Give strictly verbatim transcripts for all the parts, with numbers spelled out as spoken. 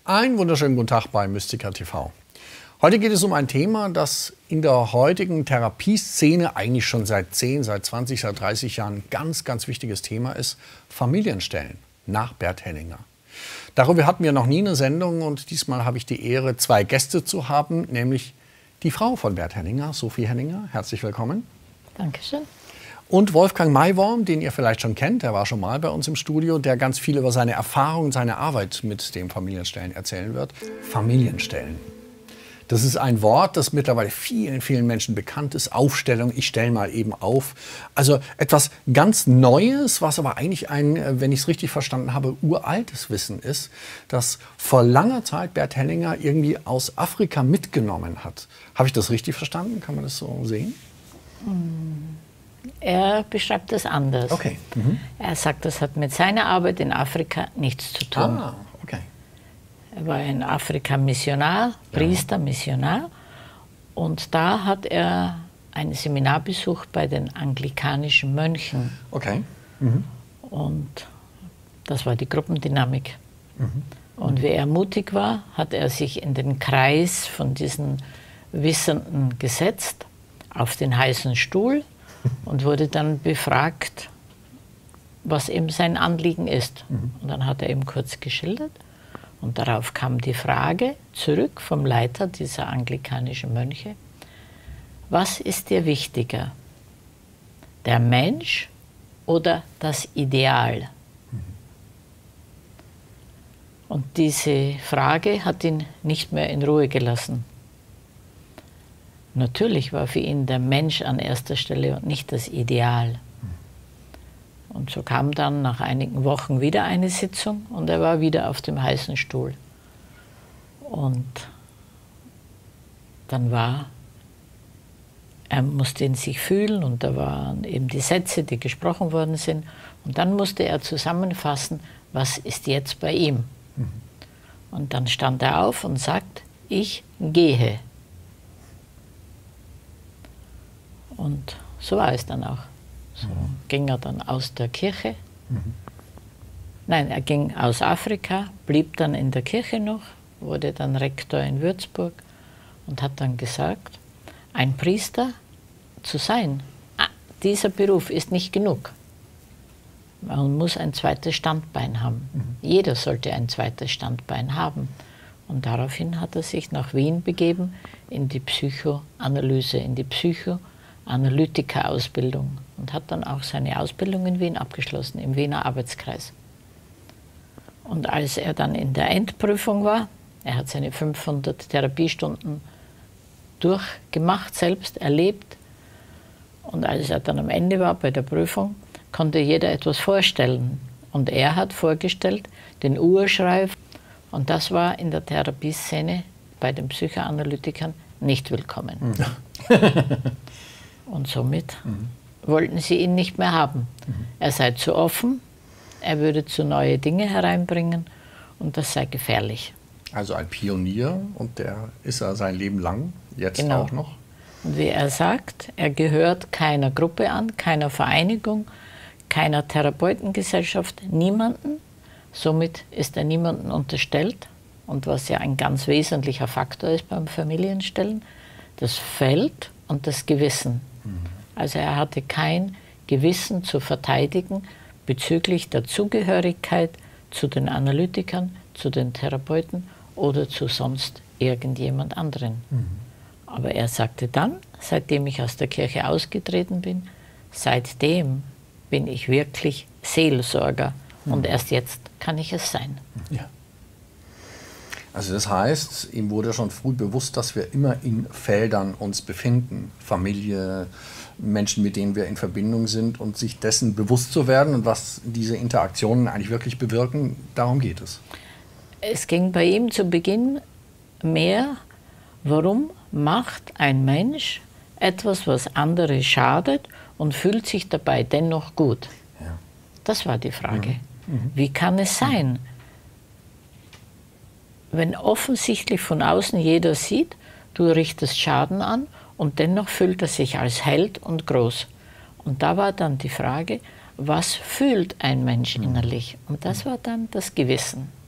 Einen wunderschönen guten Tag bei Mystica T V. Heute geht es um ein Thema, das in der heutigen Therapieszene eigentlich schon seit zehn, seit zwanzig, seit dreißig Jahren ein ganz, ganz wichtiges Thema ist. Familienstellen nach Bert Hellinger. Darüber hatten wir noch nie eine Sendung und diesmal habe ich die Ehre, zwei Gäste zu haben, nämlich die Frau von Bert Hellinger, Sophie Hellinger. Herzlich willkommen. Dankeschön. Und Wolfgang Maiworm, den ihr vielleicht schon kennt, der war schon mal bei uns im Studio, der ganz viel über seine Erfahrungen, seine Arbeit mit dem Familienstellen erzählen wird. Familienstellen. Das ist ein Wort, das mittlerweile vielen, vielen Menschen bekannt ist. Aufstellung, ich stelle mal eben auf. Also etwas ganz Neues, was aber eigentlich ein, wenn ich es richtig verstanden habe, uraltes Wissen ist, das vor langer Zeit Bert Hellinger irgendwie aus Afrika mitgenommen hat. Habe ich das richtig verstanden? Kann man das so sehen? Er beschreibt das anders. Okay. Mhm. Er sagt, das hat mit seiner Arbeit in Afrika nichts zu tun. Ah, okay. Er war in Afrika Missionar, Priester, ja. Missionar. Und da hat er ein Seminar besucht bei den anglikanischen Mönchen. Okay. Mhm. Und das war die Gruppendynamik. Mhm. Und wie er mutig war, hat er sich in den Kreis von diesen Wissenden gesetzt, auf den heißen Stuhl, und wurde dann befragt, was eben sein Anliegen ist. Mhm. Und dann hat er eben kurz geschildert. Und darauf kam die Frage zurück vom Leiter dieser anglikanischen Mönche: Was ist dir wichtiger, der Mensch oder das Ideal? Mhm. Und diese Frage hat ihn nicht mehr in Ruhe gelassen. Natürlich war für ihn der Mensch an erster Stelle und nicht das Ideal. Und so kam dann nach einigen Wochen wieder eine Sitzung und er war wieder auf dem heißen Stuhl. Und dann war, er musste in sich fühlen und da waren eben die Sätze, die gesprochen worden sind. Und dann musste er zusammenfassen, was ist jetzt bei ihm. Mhm. Und dann stand er auf und sagt: Ich gehe. Und so war es dann auch. So mhm. ging er dann aus der Kirche. Mhm. Nein, er ging aus Afrika, blieb dann in der Kirche noch, wurde dann Rektor in Würzburg und hat dann gesagt, ein Priester zu sein, dieser Beruf ist nicht genug. Man muss ein zweites Standbein haben. Mhm. Jeder sollte ein zweites Standbein haben. Und daraufhin hat er sich nach Wien begeben, in die Psychoanalyse, in die Psycho Analytiker-Ausbildung und hat dann auch seine Ausbildung in Wien abgeschlossen, im Wiener Arbeitskreis. Und als er dann in der Endprüfung war, er hat seine fünfhundert Therapiestunden durchgemacht, selbst erlebt, und als er dann am Ende war bei der Prüfung, konnte jeder etwas vorstellen. Und er hat vorgestellt den Urschrei, und das war in der Therapieszene bei den Psychoanalytikern nicht willkommen. Mhm. Und somit mhm. wollten sie ihn nicht mehr haben. Mhm. Er sei zu offen, er würde zu neue Dinge hereinbringen und das sei gefährlich. Also ein Pionier, und der ist er sein Leben lang, jetzt genau. auch noch. Und wie er sagt, er gehört keiner Gruppe an, keiner Vereinigung, keiner Therapeutengesellschaft, niemanden. Somit ist er niemandem unterstellt. Und was ja ein ganz wesentlicher Faktor ist beim Familienstellen, das Feld und das Gewissen. Also er hatte kein Gewissen zu verteidigen bezüglich der Zugehörigkeit zu den Analytikern, zu den Therapeuten oder zu sonst irgendjemand anderen. Mhm. Aber er sagte dann, seitdem ich aus der Kirche ausgetreten bin, seitdem bin ich wirklich Seelsorger mhm. und erst jetzt kann ich es sein. Ja. Also das heißt, ihm wurde schon früh bewusst, dass wir immer in Feldern uns befinden. Familie, Menschen, mit denen wir in Verbindung sind, und sich dessen bewusst zu werden und was diese Interaktionen eigentlich wirklich bewirken, darum geht es. Es ging bei ihm zu Beginn mehr, warum macht ein Mensch etwas, was andere schadet und fühlt sich dabei dennoch gut? Ja. Das war die Frage. Mhm. Mhm. Wie kann es sein, wenn offensichtlich von außen jeder sieht, du richtest Schaden an und dennoch fühlt er sich als Held und groß. Und da war dann die Frage, was fühlt ein Mensch innerlich? Und das war dann das Gewissen.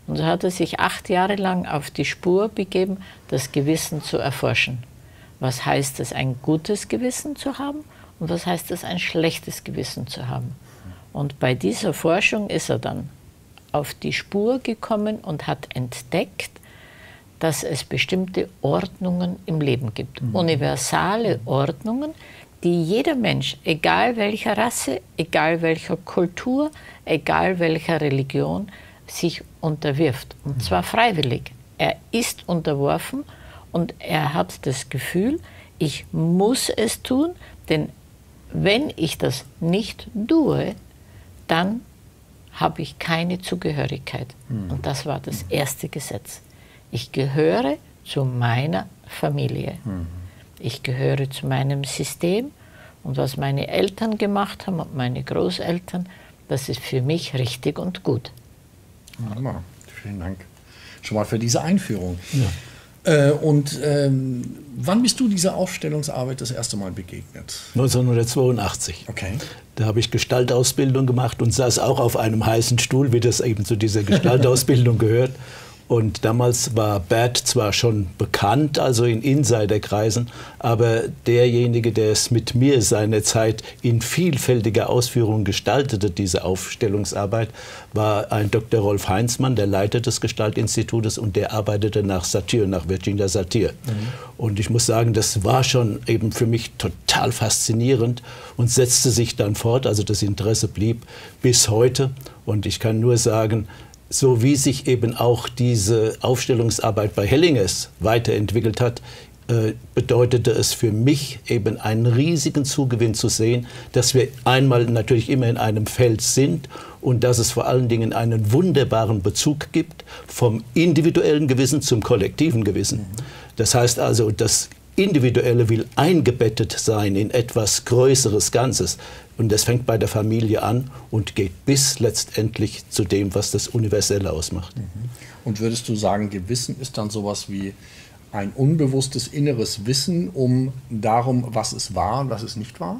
Und so hat er sich acht Jahre lang auf die Spur begeben, das Gewissen zu erforschen. Was heißt es, ein gutes Gewissen zu haben und was heißt es, ein schlechtes Gewissen zu haben? Und bei dieser Forschung ist er dann auf die Spur gekommen und hat entdeckt, dass es bestimmte Ordnungen im Leben gibt. Mhm. Universale Ordnungen, die jeder Mensch, egal welcher Rasse, egal welcher Kultur, egal welcher Religion, sich unterwirft. Und zwar freiwillig. Er ist unterworfen und er hat das Gefühl, ich muss es tun, denn wenn ich das nicht tue, dann habe ich keine Zugehörigkeit. Mhm. Und das war das erste Gesetz. Ich gehöre zu meiner Familie. Mhm. Ich gehöre zu meinem System. Und was meine Eltern gemacht haben und meine Großeltern, das ist für mich richtig und gut. Wunderbar. Vielen Dank schon mal für diese Einführung. Ja. Äh, und ähm, wann bist du dieser Aufstellungsarbeit das erste Mal begegnet? neunzehnhundertzweiundachtzig. Okay. Da habe ich Gestaltausbildung gemacht und saß auch auf einem heißen Stuhl, wie das eben zu dieser Gestaltausbildung gehört. Und damals war Bert zwar schon bekannt, also in Insiderkreisen, aber derjenige, der es mit mir seinerzeit in vielfältiger Ausführung gestaltete, diese Aufstellungsarbeit, war ein Doktor Rolf Heinzmann, der Leiter des Gestaltinstitutes, und der arbeitete nach Satir, nach Virginia Satir. Mhm. Und ich muss sagen, das war schon eben für mich total faszinierend und setzte sich dann fort, also das Interesse blieb bis heute. Und ich kann nur sagen, so wie sich eben auch diese Aufstellungsarbeit bei Hellingers weiterentwickelt hat, äh, bedeutete es für mich eben einen riesigen Zugewinn zu sehen, dass wir einmal natürlich immer in einem Feld sind und dass es vor allen Dingen einen wunderbaren Bezug gibt vom individuellen Gewissen zum kollektiven Gewissen. Das heißt also, das Individuelle will eingebettet sein in etwas Größeres Ganzes. Und das fängt bei der Familie an und geht bis letztendlich zu dem, was das Universelle ausmacht. Und würdest du sagen, Gewissen ist dann sowas wie ein unbewusstes inneres Wissen um darum, was es war und was es nicht war?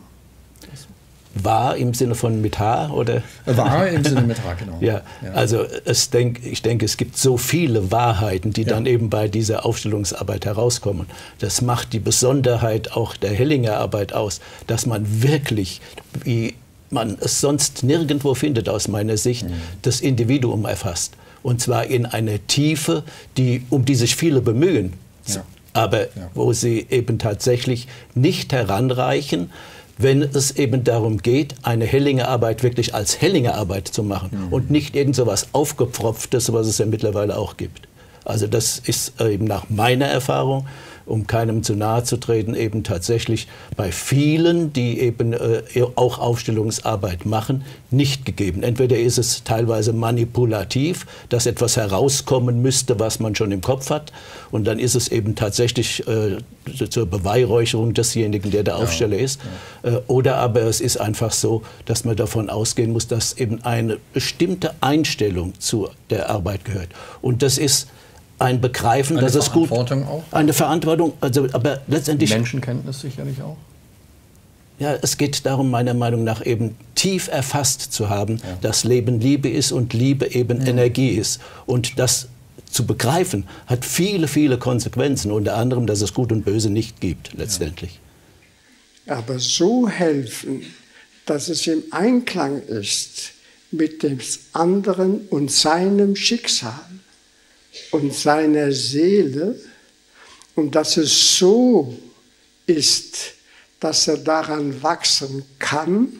War im Sinne von mit H, oder? War im Sinne mit H, genau. Ja, ja. Also es denk, ich denke, es gibt so viele Wahrheiten, die ja. dann eben bei dieser Aufstellungsarbeit herauskommen. Das macht die Besonderheit auch der Hellinger Arbeit aus, dass man wirklich, wie man es sonst nirgendwo findet aus meiner Sicht, mhm. das Individuum erfasst. Und zwar in einer Tiefe, die, um die sich viele bemühen, ja. aber ja. wo sie eben tatsächlich nicht heranreichen, wenn es eben darum geht, eine Hellinger Arbeit wirklich als Hellinger Arbeit zu machen mhm. und nicht irgend so was Aufgepfropftes, was es ja mittlerweile auch gibt. Also das ist eben nach meiner Erfahrung, um keinem zu nahe zu treten, eben tatsächlich bei vielen, die eben äh, auch Aufstellungsarbeit machen, nicht gegeben. Entweder ist es teilweise manipulativ, dass etwas herauskommen müsste, was man schon im Kopf hat, und dann ist es eben tatsächlich äh, zur Beweihräucherung desjenigen, der der Aufsteller ist. Ja. Äh, oder aber es ist einfach so, dass man davon ausgehen muss, dass eben eine bestimmte Einstellung zu der Arbeit gehört. Und das ist ein Begreifen, eine dass es gut... Eine Verantwortung auch? Eine Verantwortung, also, aber letztendlich... Menschenkenntnis sicherlich auch? Ja, es geht darum, meiner Meinung nach eben tief erfasst zu haben, ja. dass Leben Liebe ist und Liebe eben ja. Energie ist. Und das zu begreifen hat viele, viele Konsequenzen, unter anderem, dass es Gut und Böse nicht gibt, letztendlich. Ja. Aber so helfen, dass es im Einklang ist mit dem anderen und seinem Schicksal und seiner Seele, und dass es so ist, dass er daran wachsen kann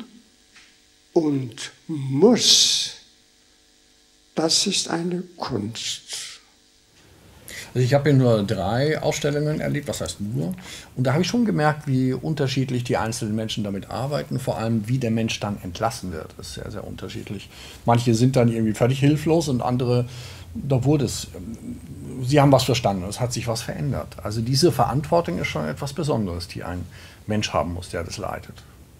und muss, das ist eine Kunst. Also ich habe hier nur drei Ausstellungen erlebt, was heißt nur, und da habe ich schon gemerkt, wie unterschiedlich die einzelnen Menschen damit arbeiten, vor allem wie der Mensch dann entlassen wird. Das ist sehr, sehr unterschiedlich. Manche sind dann irgendwie völlig hilflos und andere, da wurde es, sie haben was verstanden, es hat sich was verändert. Also diese Verantwortung ist schon etwas Besonderes, die ein Mensch haben muss, der das leitet.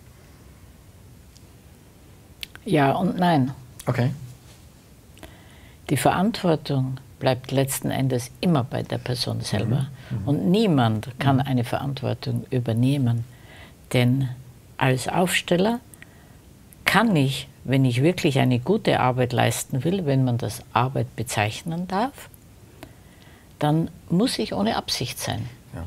Ja und nein. Okay. Die Verantwortung bleibt letzten Endes immer bei der Person selber. Mhm. Mhm. Und niemand kann eine Verantwortung übernehmen. Denn als Aufsteller kann ich wenn ich wirklich eine gute Arbeit leisten will, wenn man das Arbeit bezeichnen darf, dann muss ich ohne Absicht sein. Ja.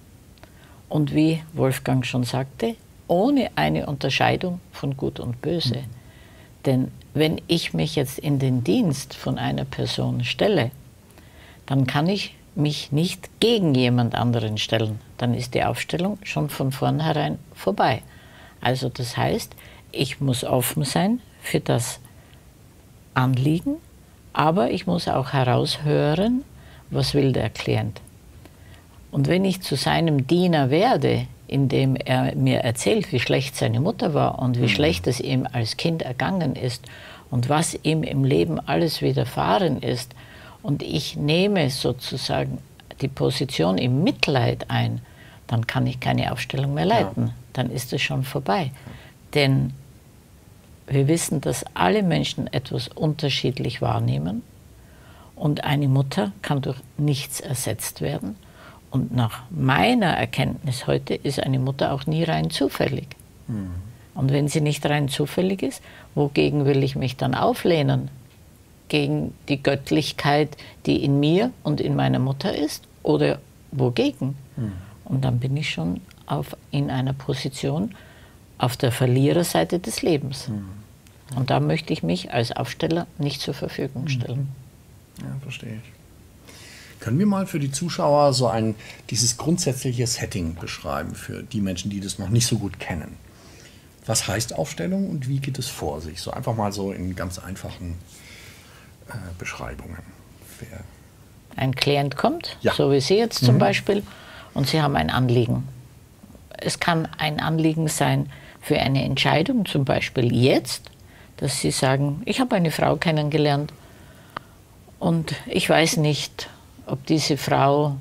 Und wie Wolfgang schon sagte, ohne eine Unterscheidung von Gut und Böse. Mhm. Denn wenn ich mich jetzt in den Dienst von einer Person stelle, dann kann ich mich nicht gegen jemand anderen stellen. Dann ist die Aufstellung schon von vornherein vorbei. Also das heißt, ich muss offen sein für das Anliegen, aber ich muss auch heraushören, was will der Klient. Und wenn ich zu seinem Diener werde, indem er mir erzählt, wie schlecht seine Mutter war und wie mhm. schlecht es ihm als Kind ergangen ist und was ihm im Leben alles widerfahren ist, und ich nehme sozusagen die Position im Mitleid ein, dann kann ich keine Aufstellung mehr leiten. Ja. Dann ist es schon vorbei. Ja. Denn wir wissen, dass alle Menschen etwas unterschiedlich wahrnehmen und eine Mutter kann durch nichts ersetzt werden. Und nach meiner Erkenntnis heute ist eine Mutter auch nie rein zufällig. Mhm. Und wenn sie nicht rein zufällig ist, wogegen will ich mich dann auflehnen? Gegen die Göttlichkeit, die in mir und in meiner Mutter ist? Oder wogegen? Mhm. Und dann bin ich schon auf, in einer Position auf der Verliererseite des Lebens. Mhm. Und da möchte ich mich als Aufsteller nicht zur Verfügung stellen. Ja, verstehe ich. Können wir mal für die Zuschauer so ein, dieses grundsätzliche Setting beschreiben für die Menschen, die das noch nicht so gut kennen? Was heißt Aufstellung und wie geht es vor sich? So einfach mal so in ganz einfachen äh, Beschreibungen. Wer ein Klient kommt, ja. so wie Sie jetzt zum mhm. Beispiel, und Sie haben ein Anliegen. Es kann ein Anliegen sein für eine Entscheidung, zum Beispiel jetzt, dass Sie sagen, ich habe eine Frau kennengelernt und ich weiß nicht, ob diese Frau,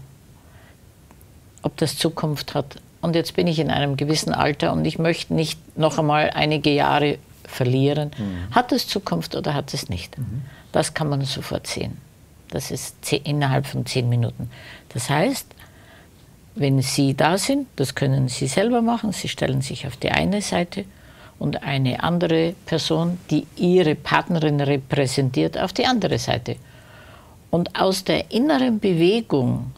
ob das Zukunft hat. Und jetzt bin ich in einem gewissen Alter und ich möchte nicht noch einmal einige Jahre verlieren. Mhm. Hat es Zukunft oder hat es nicht? Mhm. Das kann man sofort sehen. Das ist innerhalb von zehn Minuten. Das heißt, wenn Sie da sind, das können Sie selber machen, Sie stellen sich auf die eine Seite und eine andere Person, die Ihre Partnerin repräsentiert, auf die andere Seite. Und aus der inneren Bewegung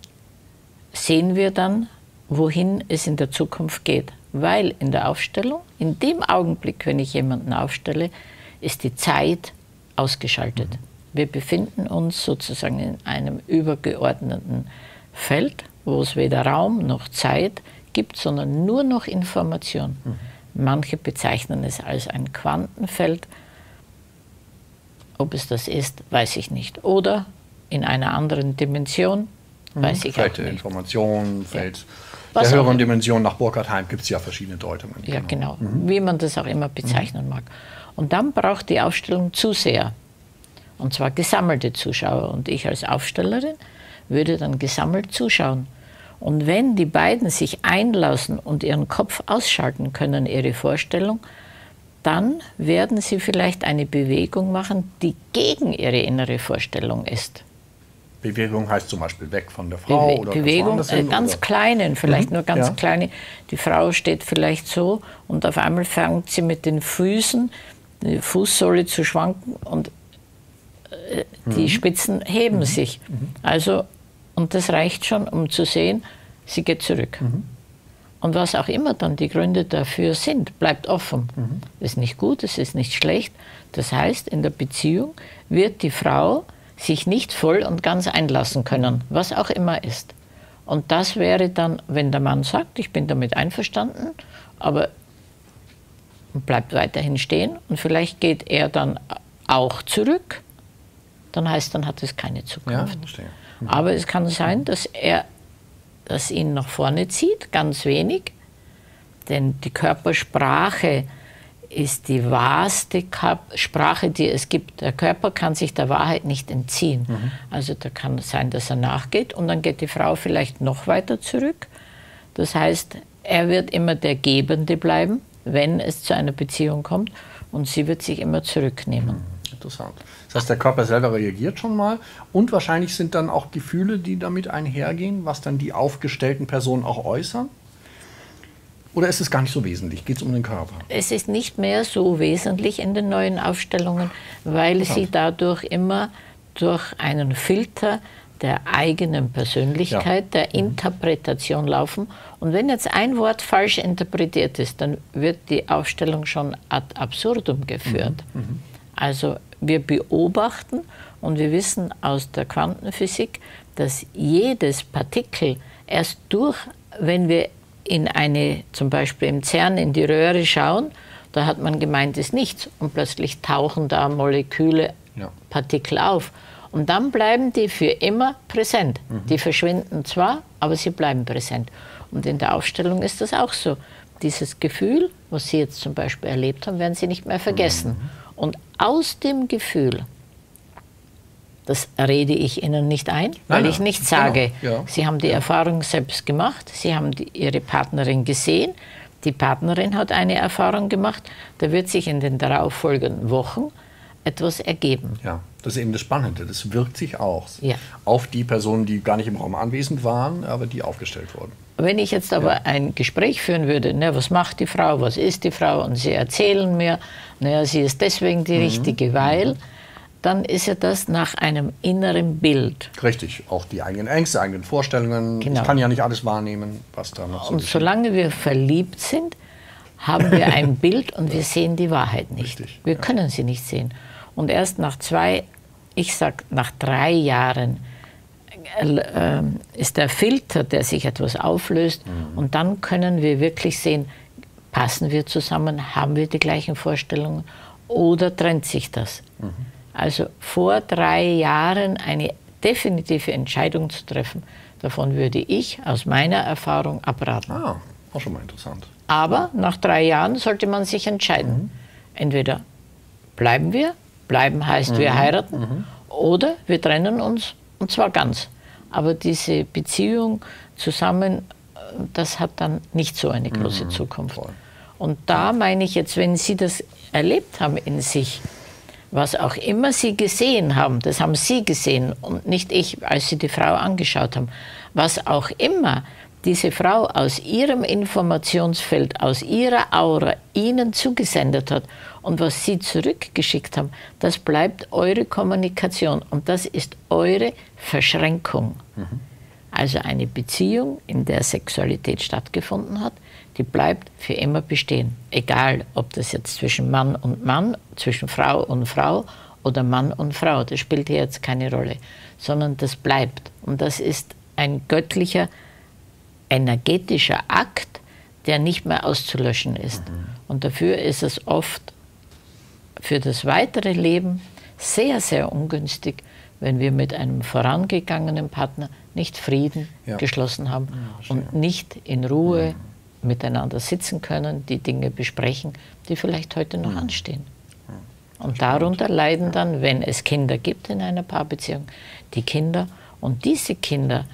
sehen wir dann, wohin es in der Zukunft geht. Weil in der Aufstellung, in dem Augenblick, wenn ich jemanden aufstelle, ist die Zeit ausgeschaltet. Mhm. Wir befinden uns sozusagen in einem übergeordneten Feld, wo es weder Raum noch Zeit gibt, sondern nur noch Information. Mhm. Manche bezeichnen es als ein Quantenfeld. Ob es das ist, weiß ich nicht. Oder in einer anderen Dimension, weiß mhm. ich Feld auch nicht. Information, Feld ja. der höheren Dimension. Nach Burkhard Heim gibt es ja verschiedene Deutungen. Ja, genau. genau. Mhm. Wie man das auch immer bezeichnen mhm. mag. Und dann braucht die Aufstellung Zuseher. Und zwar gesammelte Zuschauer. Und ich als Aufstellerin würde dann gesammelt zuschauen. Und wenn die beiden sich einlassen und ihren Kopf ausschalten können, ihre Vorstellung, dann werden sie vielleicht eine Bewegung machen, die gegen ihre innere Vorstellung ist. Bewegung heißt zum Beispiel weg von der Frau? Bewe oder Bewegung, ganz, hin, äh, ganz oder? kleinen, vielleicht mhm. nur ganz ja. kleine. Die Frau steht vielleicht so und auf einmal fängt sie mit den Füßen, die Fußsohle zu schwanken und äh, mhm. die Spitzen heben mhm. sich. Mhm. Also, und das reicht schon, um zu sehen, sie geht zurück. Mhm. Und was auch immer dann die Gründe dafür sind, bleibt offen. Mhm. Es ist nicht gut, es ist nicht schlecht. Das heißt, in der Beziehung wird die Frau sich nicht voll und ganz einlassen können, was auch immer ist. Und das wäre dann, wenn der Mann sagt, ich bin damit einverstanden, aber bleibt weiterhin stehen und vielleicht geht er dann auch zurück, dann heißt, dann hat es keine Zukunft. Ja, mhm. Aber es kann sein, dass er das ihn nach vorne zieht, ganz wenig, denn die Körpersprache ist die wahrste Sprache, die es gibt. Der Körper kann sich der Wahrheit nicht entziehen. Mhm. Also da kann es sein, dass er nachgeht und dann geht die Frau vielleicht noch weiter zurück. Das heißt, er wird immer der Gebende bleiben, wenn es zu einer Beziehung kommt und sie wird sich immer zurücknehmen. Mhm. Interessant. Das heißt, der Körper selber reagiert schon mal und wahrscheinlich sind dann auch Gefühle, die damit einhergehen, was dann die aufgestellten Personen auch äußern? Oder ist es gar nicht so wesentlich? Geht es um den Körper? Es ist nicht mehr so wesentlich in den neuen Aufstellungen, weil ja. sie dadurch immer durch einen Filter der eigenen Persönlichkeit, ja. der Interpretation laufen. Und wenn jetzt ein Wort falsch interpretiert ist, dann wird die Aufstellung schon ad absurdum geführt. Mhm. Mhm. Also wir beobachten und wir wissen aus der Quantenphysik, dass jedes Partikel erst durch, wenn wir in eine, zum Beispiel im CERN in die Röhre schauen, da hat man gemeint, es ist nichts und plötzlich tauchen da Moleküle, ja. Partikel auf. Und dann bleiben die für immer präsent. Mhm. Die verschwinden zwar, aber sie bleiben präsent. Und in der Aufstellung ist das auch so. Dieses Gefühl, was Sie jetzt zum Beispiel erlebt haben, werden Sie nicht mehr vergessen. Mhm. Und aus dem Gefühl, das rede ich Ihnen nicht ein, weil nein, ich nicht sage, genau. ja. Sie haben die ja. Erfahrung selbst gemacht, Sie haben die, Ihre Partnerin gesehen, die Partnerin hat eine Erfahrung gemacht, da wird sich in den darauffolgenden Wochen etwas ergeben. Ja, das ist eben das Spannende, das wirkt sich auch ja. auf die Personen, die gar nicht im Raum anwesend waren, aber die aufgestellt wurden. Wenn ich jetzt aber ja. ein Gespräch führen würde, ne, was macht die Frau, was ist die Frau, und Sie erzählen mir, naja, sie ist deswegen die mhm. richtige, weil... dann ist ja das nach einem inneren Bild. Richtig, auch die eigenen Ängste, eigenen Vorstellungen. Genau. Ich kann ja nicht alles wahrnehmen, was da noch so Und geschieht. Solange wir verliebt sind, haben wir ein Bild und wir sehen die Wahrheit nicht. Richtig, wir ja. können sie nicht sehen. Und erst nach zwei, ich sag nach drei Jahren, äh, ist der Filter, der sich etwas auflöst. Mhm. Und dann können wir wirklich sehen, passen wir zusammen, haben wir die gleichen Vorstellungen oder trennt sich das? Mhm. Also vor drei Jahren eine definitive Entscheidung zu treffen, davon würde ich aus meiner Erfahrung abraten. Ah, auch schon mal interessant. Aber nach drei Jahren sollte man sich entscheiden. Mhm. Entweder bleiben wir, bleiben heißt mhm. wir heiraten, mhm. oder wir trennen uns, und zwar ganz. Aber diese Beziehung zusammen, das hat dann nicht so eine große mhm. Zukunft. Voll. Und da meine ich jetzt, wenn Sie das erlebt haben in sich, was auch immer Sie gesehen haben, das haben Sie gesehen und nicht ich, als Sie die Frau angeschaut haben, was auch immer diese Frau aus ihrem Informationsfeld, aus ihrer Aura Ihnen zugesendet hat und was Sie zurückgeschickt haben, das bleibt eure Kommunikation und das ist eure Verschränkung. Mhm. Also eine Beziehung, in der Sexualität stattgefunden hat, die bleibt für immer bestehen. Egal, ob das jetzt zwischen Mann und Mann, zwischen Frau und Frau oder Mann und Frau, das spielt hier jetzt keine Rolle, sondern das bleibt. Und das ist ein göttlicher, energetischer Akt, der nicht mehr auszulöschen ist. Mhm. Und dafür ist es oft für das weitere Leben sehr, sehr ungünstig, wenn wir mit einem vorangegangenen Partner nicht Frieden ja. geschlossen haben ja, und nicht in Ruhe ja. miteinander sitzen können, die Dinge besprechen, die vielleicht heute noch ja. anstehen. Ja. Und darunter leiden dann, wenn es Kinder gibt in einer Paarbeziehung, die Kinder. Und diese Kinder,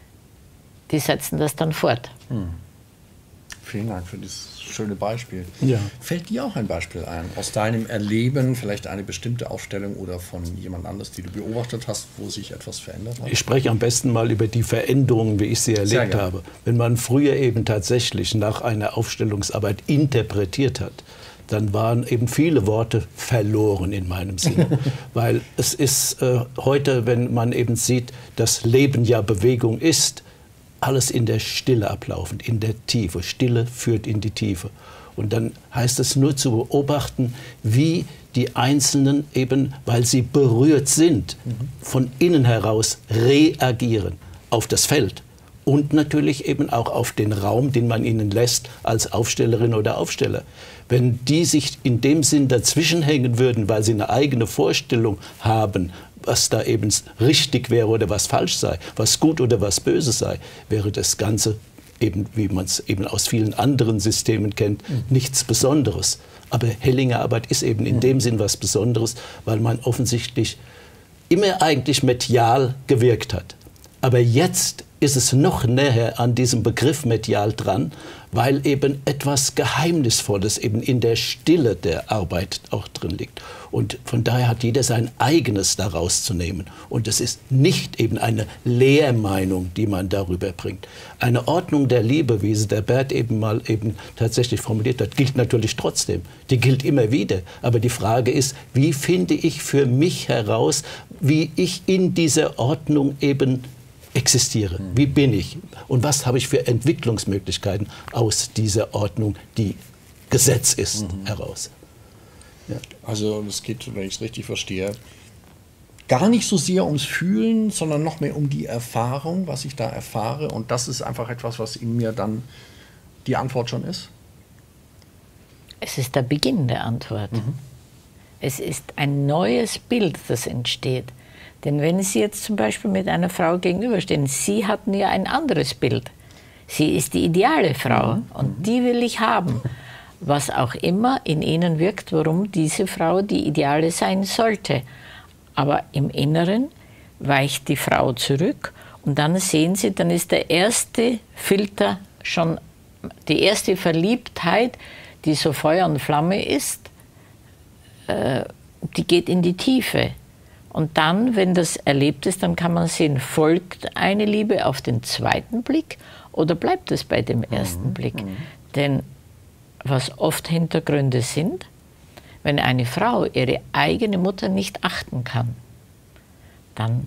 die setzen das dann fort. Hm. Vielen Dank für dieses schöne Beispiel. Ja. Fällt dir auch ein Beispiel ein, aus deinem Erleben, vielleicht eine bestimmte Aufstellung oder von jemand anders, die du beobachtet hast, wo sich etwas verändert hat? Ich spreche am besten mal über die Veränderungen, wie ich sie erlebt habe. Wenn man früher eben tatsächlich nach einer Aufstellungsarbeit interpretiert hat, dann waren eben viele Worte verloren in meinem Sinne. Weil es ist äh, heute, wenn man eben sieht, dass Leben ja Bewegung ist, alles in der Stille ablaufend, in der Tiefe. Stille führt in die Tiefe. Und dann heißt es nur zu beobachten, wie die Einzelnen eben, weil sie berührt sind, mhm. von innen heraus reagieren auf das Feld. Und natürlich eben auch auf den Raum, den man ihnen lässt als Aufstellerin oder Aufsteller. Wenn die sich in dem Sinn dazwischen hängen würden, weil sie eine eigene Vorstellung haben, was da eben richtig wäre oder was falsch sei, was gut oder was böse sei, wäre das Ganze eben, wie man es eben aus vielen anderen Systemen kennt, mhm. nichts Besonderes. Aber Hellinger Arbeit ist eben in mhm. dem Sinn was Besonderes, weil man offensichtlich immer eigentlich medial gewirkt hat. Aber jetzt ist es noch näher an diesem Begriff medial dran, weil eben etwas Geheimnisvolles eben in der Stille der Arbeit auch drin liegt. Und von daher hat jeder sein eigenes daraus zu nehmen. Und es ist nicht eben eine Lehrmeinung, die man darüber bringt. Eine Ordnung der Liebe, wie sie der Bert eben mal eben tatsächlich formuliert hat, gilt natürlich trotzdem. Die gilt immer wieder. Aber die Frage ist, wie finde ich für mich heraus, wie ich in dieser Ordnung eben existiere? Wie bin ich? Und was habe ich für Entwicklungsmöglichkeiten aus dieser Ordnung, die Gesetz ist, mhm. heraus? Ja. Also es geht, wenn ich es richtig verstehe, gar nicht so sehr ums Fühlen, sondern noch mehr um die Erfahrung, was ich da erfahre. Und das ist einfach etwas, was in mir dann die Antwort schon ist? Es ist der Beginn der Antwort. Mhm. Es ist ein neues Bild, das entsteht. Denn wenn Sie jetzt zum Beispiel mit einer Frau gegenüberstehen, Sie hatten ja ein anderes Bild. Sie ist die ideale Frau mhm. und die will ich haben. Was auch immer in Ihnen wirkt, warum diese Frau die ideale sein sollte. Aber im Inneren weicht die Frau zurück und dann sehen Sie, dann ist der erste Filter schon, die erste Verliebtheit, die so Feuer und Flamme ist, äh, die geht in die Tiefe. Und dann, wenn das erlebt ist, dann kann man sehen, folgt eine Liebe auf den zweiten Blick oder bleibt es bei dem ersten mhm. Blick? Mhm. Denn was oft Hintergründe sind, wenn eine Frau ihre eigene Mutter nicht achten kann, dann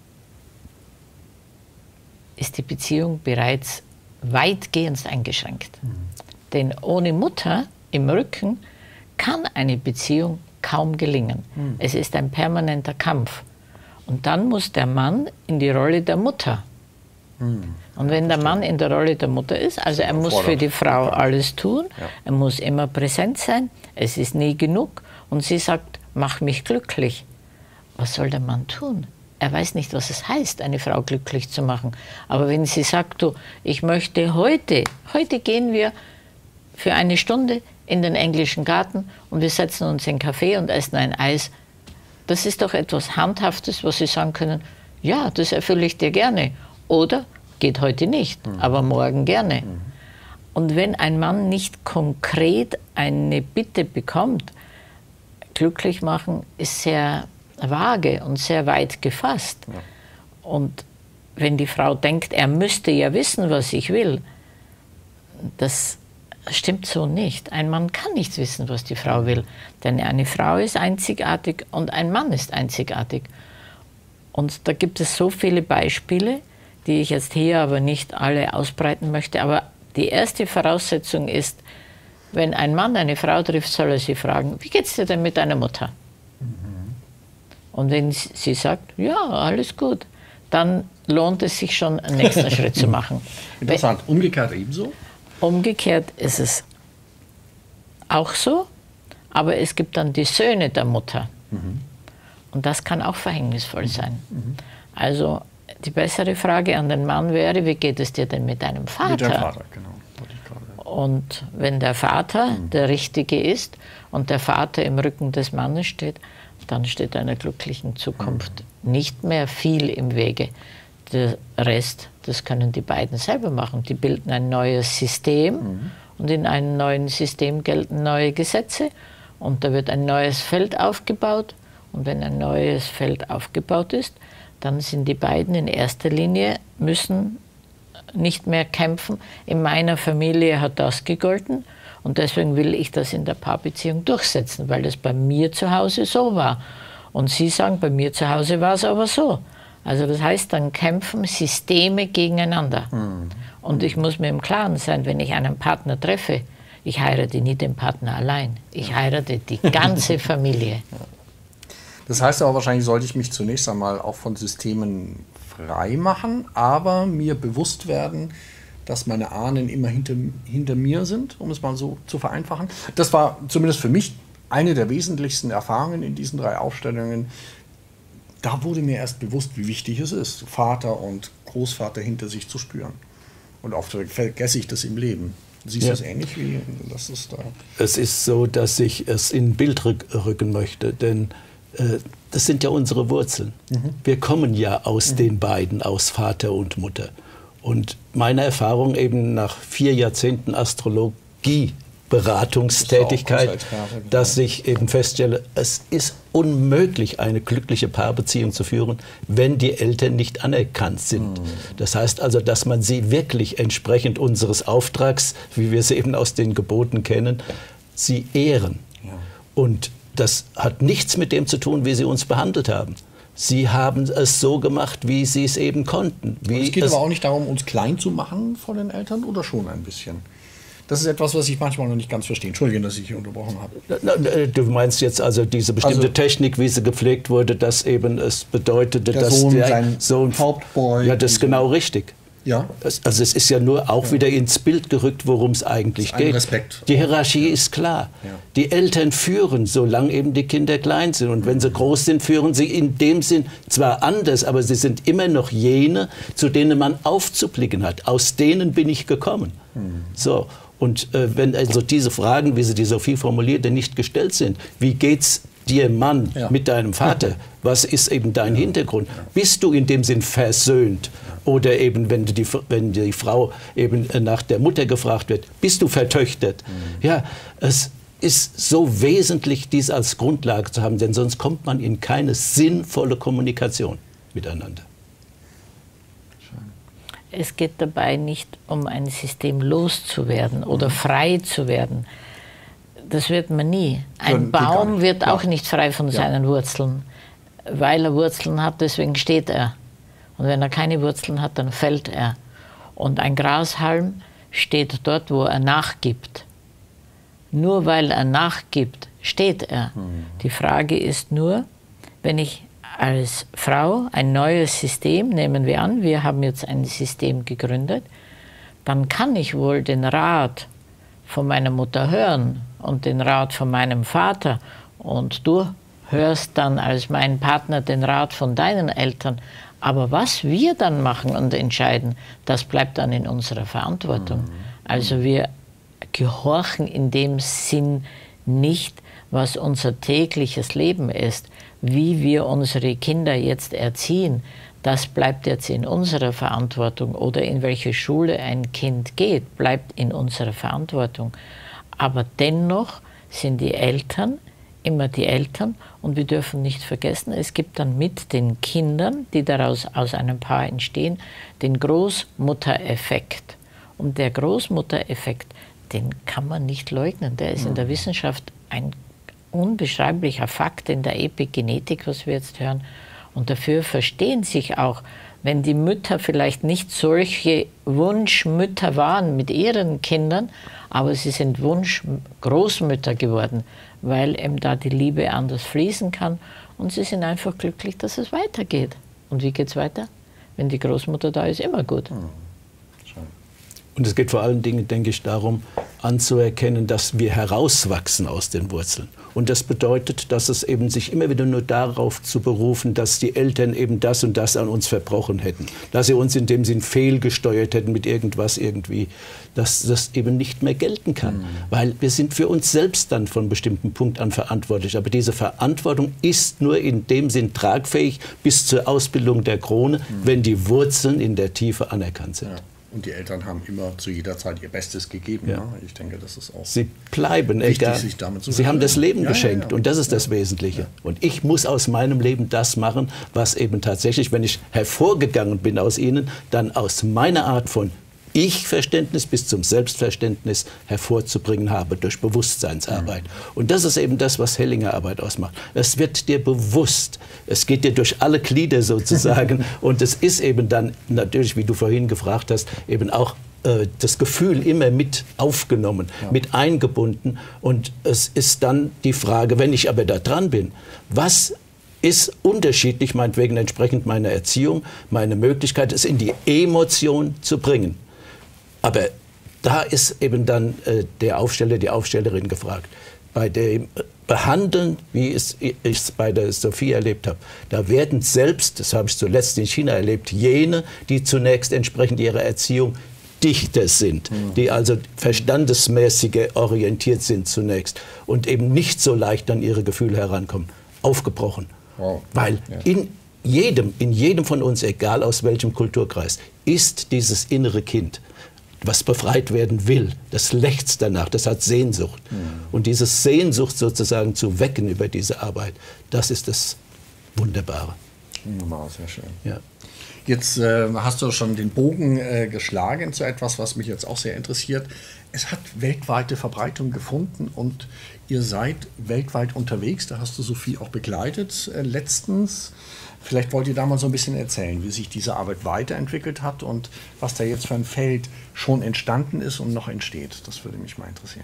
ist die Beziehung bereits weitgehend eingeschränkt. Mhm. Denn ohne Mutter im Rücken kann eine Beziehung kaum gelingen. Mhm. Es ist ein permanenter Kampf. Und dann muss der Mann in die Rolle der Mutter. Mhm. Und wenn der Mann in der Rolle der Mutter ist, also er muss für die Frau alles tun, ja. er muss immer präsent sein, es ist nie genug und sie sagt, mach mich glücklich. Was soll der Mann tun? Er weiß nicht, was es heißt, eine Frau glücklich zu machen. Aber wenn sie sagt, du, ich möchte heute, heute gehen wir für eine Stunde in den englischen Garten und wir setzen uns in einen Café und essen ein Eis. Das ist doch etwas Handhaftes, was Sie sagen können, ja, das erfülle ich dir gerne. Oder, geht heute nicht, mhm. aber morgen gerne. Mhm. Und wenn ein Mann nicht konkret eine Bitte bekommt, glücklich machen ist sehr vage und sehr weit gefasst. Ja. Und wenn die Frau denkt, er müsste ja wissen, was ich will, das stimmt so nicht. Ein Mann kann nicht wissen, was die Frau will. Denn eine Frau ist einzigartig und ein Mann ist einzigartig. Und da gibt es so viele Beispiele, die ich jetzt hier aber nicht alle ausbreiten möchte. Aber die erste Voraussetzung ist, wenn ein Mann eine Frau trifft, soll er sie fragen, wie geht's dir denn mit deiner Mutter? Mhm. Und wenn sie sagt, ja, alles gut, dann lohnt es sich schon, einen nächsten Schritt zu machen. Interessant. Umgekehrt ebenso? Umgekehrt ist es auch so, aber es gibt dann die Söhne der Mutter. Mhm. Und das kann auch verhängnisvoll sein. Mhm. Also die bessere Frage an den Mann wäre, wie geht es dir denn mit deinem Vater? Mit dem Vater, genau. Und wenn der Vater mhm. der Richtige ist und der Vater im Rücken des Mannes steht, dann steht einer glücklichen Zukunft mhm. nicht mehr viel im Wege. Der Rest, das können die beiden selber machen. Die bilden ein neues System mhm. und in einem neuen System gelten neue Gesetze und da wird ein neues Feld aufgebaut. Und wenn ein neues Feld aufgebaut ist, dann sind die beiden in erster Linie, müssen nicht mehr kämpfen. In meiner Familie hat das gegolten und deswegen will ich das in der Paarbeziehung durchsetzen, weil das bei mir zu Hause so war. Und Sie sagen, bei mir zu Hause war es aber so. Also das heißt, dann kämpfen Systeme gegeneinander. Mhm. Und ich muss mir im Klaren sein, wenn ich einen Partner treffe, ich heirate nie den Partner allein. Ich heirate die ganze Familie. Das heißt aber, wahrscheinlich sollte ich mich zunächst einmal auch von Systemen frei machen, aber mir bewusst werden, dass meine Ahnen immer hinter, hinter mir sind, um es mal so zu vereinfachen. Das war zumindest für mich eine der wesentlichsten Erfahrungen in diesen drei Aufstellungen. Da wurde mir erst bewusst, wie wichtig es ist, Vater und Großvater hinter sich zu spüren. Und oft vergesse ich das im Leben. Siehst du ja. das ähnlich wie das ist da? Es ist so, dass ich es in ein Bild rücken möchte, denn äh, das sind ja unsere Wurzeln. Mhm. Wir kommen ja aus mhm. den beiden, aus Vater und Mutter. Und meine Erfahrung eben nach vier Jahrzehnten Astrologie, Beratungstätigkeit, dass ich eben feststelle, es ist unmöglich, eine glückliche Paarbeziehung zu führen, wenn die Eltern nicht anerkannt sind. Das heißt also, dass man sie wirklich entsprechend unseres Auftrags, wie wir es eben aus den Geboten kennen, sie ehren. Und das hat nichts mit dem zu tun, wie sie uns behandelt haben. Sie haben es so gemacht, wie sie es eben konnten. Wie es geht es aber auch nicht darum, uns klein zu machen vor den Eltern, oder schon ein bisschen? Das ist etwas, was ich manchmal noch nicht ganz verstehe. Entschuldigung, dass ich hier unterbrochen habe. Du meinst jetzt also diese bestimmte also, Technik, wie sie gepflegt wurde, dass eben es bedeutete, der dass Sohn der sein Sohn Hauptboy. Ja, das ist genau richtig. Ja. Also es ist ja nur auch ja. wieder ins Bild gerückt, worum es eigentlich geht. Respekt. Die Hierarchie ja. ist klar. Ja. Die Eltern führen, solange eben die Kinder klein sind. Und wenn sie groß sind, führen sie in dem Sinn zwar anders, aber sie sind immer noch jene, zu denen man aufzublicken hat. Aus denen bin ich gekommen. Mhm. So. Und äh, wenn also diese Fragen, wie sie die Sophie formulierte, nicht gestellt sind, wie geht's dir, Mann, ja. mit deinem Vater? Was ist eben dein ja. Hintergrund? Bist du in dem Sinn versöhnt? Oder eben, wenn die, wenn die Frau eben nach der Mutter gefragt wird, bist du vertöchtert? Mhm. Ja, es ist so wesentlich, dies als Grundlage zu haben, denn sonst kommt man in keine sinnvolle Kommunikation miteinander. Es geht dabei nicht um ein System loszuwerden oder frei zu werden. Das wird man nie. Ein Baum wird auch nicht frei von seinen Wurzeln, weil er Wurzeln hat, deswegen steht er. Und wenn er keine Wurzeln hat, dann fällt er. Und ein Grashalm steht dort, wo er nachgibt. Nur weil er nachgibt, steht er. Die Frage ist nur, wenn ich als Frau ein neues System, nehmen wir an, wir haben jetzt ein System gegründet, dann kann ich wohl den Rat von meiner Mutter hören und den Rat von meinem Vater und du hörst dann als mein Partner den Rat von deinen Eltern. Aber was wir dann machen und entscheiden, das bleibt dann in unserer Verantwortung. Also wir gehorchen in dem Sinn nicht, was unser tägliches Leben ist. Wie wir unsere Kinder jetzt erziehen, das bleibt jetzt in unserer Verantwortung. Oder in welche Schule ein Kind geht, bleibt in unserer Verantwortung. Aber dennoch sind die Eltern immer die Eltern. Und wir dürfen nicht vergessen, es gibt dann mit den Kindern, die daraus aus einem Paar entstehen, den Großmuttereffekt. Und der Großmuttereffekt, den kann man nicht leugnen. Der ist in der Wissenschaft ein unbeschreiblicher Fakt in der Epigenetik, was wir jetzt hören. Und dafür verstehen sich auch, wenn die Mütter vielleicht nicht solche Wunschmütter waren mit ihren Kindern, aber sie sind Wunschgroßmütter geworden, weil eben da die Liebe anders fließen kann. Und sie sind einfach glücklich, dass es weitergeht. Und wie geht es weiter? Wenn die Großmutter da ist, immer gut. Und es geht vor allen Dingen, denke ich, darum, anzuerkennen, dass wir herauswachsen aus den Wurzeln. Und das bedeutet, dass es eben sich immer wieder nur darauf zu berufen, dass die Eltern eben das und das an uns verbrochen hätten. Dass sie uns in dem Sinn fehlgesteuert hätten mit irgendwas irgendwie, dass das eben nicht mehr gelten kann. Mhm. Weil wir sind für uns selbst dann von einem bestimmten Punkt an verantwortlich. Aber diese Verantwortung ist nur in dem Sinn tragfähig bis zur Ausbildung der Krone, mhm. wenn die Wurzeln in der Tiefe anerkannt sind. Ja. Und die Eltern haben immer zu jeder Zeit ihr Bestes gegeben. Ja. Ne? Ich denke, das ist auch Sie bleiben wichtig, egal. sich damit zu Sie haben das Leben ja, geschenkt ja, ja. und das ist ja. das Wesentliche. Ja. Und ich muss aus meinem Leben das machen, was eben tatsächlich, wenn ich hervorgegangen bin aus Ihnen, dann aus meiner Art von Ich-Verständnis bis zum Selbstverständnis hervorzubringen habe durch Bewusstseinsarbeit. Mhm. Und das ist eben das, was Hellinger Arbeit ausmacht. Es wird dir bewusst, es geht dir durch alle Glieder sozusagen und es ist eben dann natürlich, wie du vorhin gefragt hast, eben auch äh, das Gefühl immer mit aufgenommen, ja. mit eingebunden und es ist dann die Frage, wenn ich aber da dran bin, was ist unterschiedlich, meinetwegen entsprechend meiner Erziehung, meine Möglichkeit, es in die Emotion zu bringen. Aber da ist eben dann äh, der Aufsteller, die Aufstellerin gefragt. Bei dem Behandeln, wie es, ich es bei der Sophie erlebt habe, da werden selbst, das habe ich zuletzt in China erlebt, jene, die zunächst entsprechend ihrer Erziehung Dichter sind, mhm. die also verstandesmäßig orientiert sind zunächst und eben nicht so leicht an ihre Gefühle herankommen, aufgebrochen. Wow. Weil ja. in jedem, in jedem von uns, egal aus welchem Kulturkreis, ist dieses innere Kind, was befreit werden will, das lechzt danach, das hat Sehnsucht. Mhm. Und diese Sehnsucht sozusagen zu wecken über diese Arbeit, das ist das Wunderbare. Wunderbar, sehr schön. Ja. Jetzt äh, hast du schon den Bogen äh, geschlagen zu etwas, was mich jetzt auch sehr interessiert. Es hat weltweite Verbreitung gefunden und ihr seid weltweit unterwegs. Da hast du Sophie auch begleitet äh, letztens. Vielleicht wollt ihr da mal so ein bisschen erzählen, wie sich diese Arbeit weiterentwickelt hat und was da jetzt für ein Feld schon entstanden ist und noch entsteht. Das würde mich mal interessieren.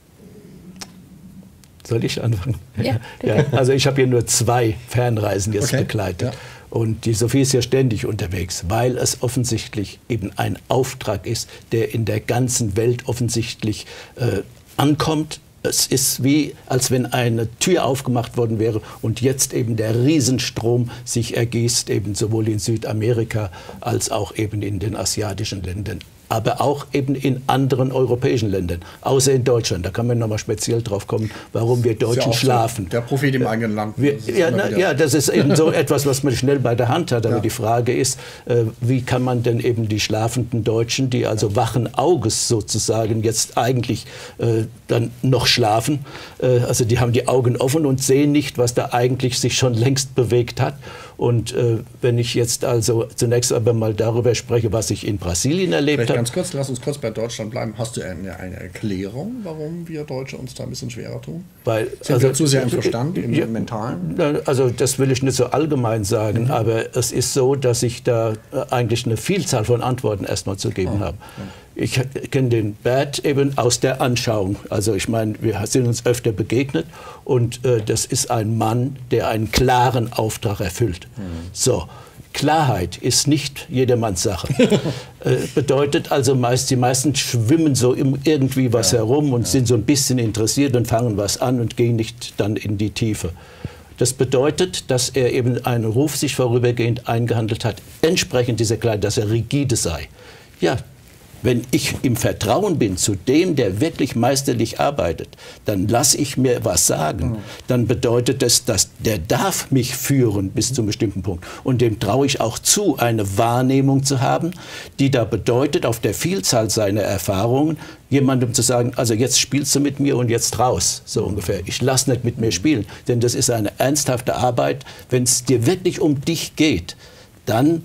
Soll ich anfangen? Ja, ja, also ich habe hier nur zwei Fernreisen jetzt okay. begleitet. Ja. Und die Sophie ist ja ständig unterwegs, weil es offensichtlich eben ein Auftrag ist, der in der ganzen Welt offensichtlich äh, ankommt. Es ist wie, als wenn eine Tür aufgemacht worden wäre und jetzt eben der Riesenstrom sich ergießt, eben sowohl in Südamerika als auch eben in den asiatischen Ländern. Aber auch eben in anderen europäischen Ländern, außer in Deutschland. Da kann man nochmal speziell drauf kommen, warum wir Deutschen ja schlafen. So der Prophet im eigenen Land. Wir, ja, na, ja, das ist eben so etwas, was man schnell bei der Hand hat. Aber ja. die Frage ist, äh, wie kann man denn eben die schlafenden Deutschen, die also wachen Auges sozusagen jetzt eigentlich äh, dann noch schlafen, äh, also die haben die Augen offen und sehen nicht, was da eigentlich sich schon längst bewegt hat. Und äh, wenn ich jetzt also zunächst aber mal darüber spreche, was ich in Brasilien erlebt habe. Ganz kurz, lass uns kurz bei Deutschland bleiben. Hast du eine, eine Erklärung, warum wir Deutsche uns da ein bisschen schwerer tun? Weil, Sind also, wir zu sehr im Verstand, im, ja, im Mentalen? Also das will ich nicht so allgemein sagen, mhm. aber es ist so, dass ich da eigentlich eine Vielzahl von Antworten erstmal zu geben oh. habe. Ich kenne den Bert eben aus der Anschauung. Also ich meine, wir sind uns öfter begegnet und äh, das ist ein Mann, der einen klaren Auftrag erfüllt. Mhm. So, Klarheit ist nicht jedermanns Sache. äh, bedeutet also meist, die meisten schwimmen so im irgendwie was ja. herum und ja. sind so ein bisschen interessiert und fangen was an und gehen nicht dann in die Tiefe. Das bedeutet, dass er eben einen Ruf sich vorübergehend eingehandelt hat, entsprechend dieser Klarheit, dass er rigide sei. Ja, wenn ich im Vertrauen bin zu dem, der wirklich meisterlich arbeitet, dann lasse ich mir was sagen. Dann bedeutet das, dass der darf mich führen bis zu einem bestimmten Punkt. Und dem traue ich auch zu, eine Wahrnehmung zu haben, die da bedeutet, auf der Vielzahl seiner Erfahrungen, jemandem zu sagen, also jetzt spielst du mit mir und jetzt raus, so ungefähr. Ich lass nicht mit mir spielen, denn das ist eine ernsthafte Arbeit. Wenn es dir wirklich um dich geht, dann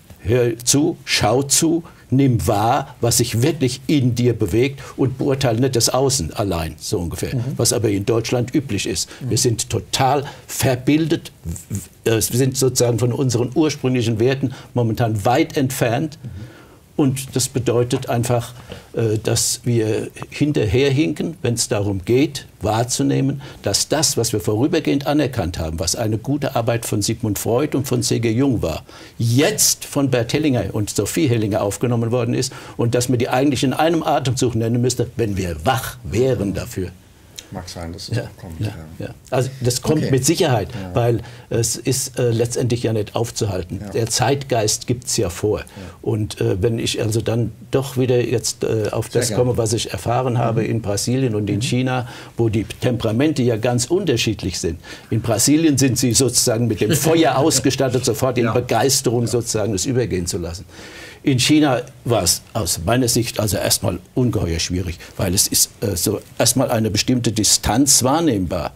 hör zu, schau zu, nimm wahr, was sich wirklich in dir bewegt und beurteile nicht das Außen allein, so ungefähr. Mhm. Was aber in Deutschland üblich ist. Mhm. Wir sind total verbildet, wir sind sozusagen von unseren ursprünglichen Werten momentan weit entfernt. Mhm. Und das bedeutet einfach, dass wir hinterherhinken, wenn es darum geht, wahrzunehmen, dass das, was wir vorübergehend anerkannt haben, was eine gute Arbeit von Sigmund Freud und von C G Jung war, jetzt von Bert Hellinger und Sophie Hellinger aufgenommen worden ist und dass man die eigentlich in einem Atemzug nennen müsste, wenn wir wach wären dafür. Mag sein, dass es ja, auch kommt. Ja, ja. Ja. Also das kommt okay. mit Sicherheit, ja. weil es ist äh, letztendlich ja nicht aufzuhalten. Ja. Der Zeitgeist gibt es ja vor. Ja. Und äh, wenn ich also dann doch wieder jetzt äh, auf Sehr das gerne. komme, was ich erfahren habe mhm. in Brasilien und in mhm. China, wo die Temperamente ja ganz unterschiedlich sind. In Brasilien sind sie sozusagen mit dem Feuer ausgestattet, sofort in ja. Begeisterung ja. sozusagen es übergehen zu lassen. In China war es aus meiner Sicht also erstmal ungeheuer schwierig, weil es ist äh, so erstmal eine bestimmte Distanz wahrnehmbar.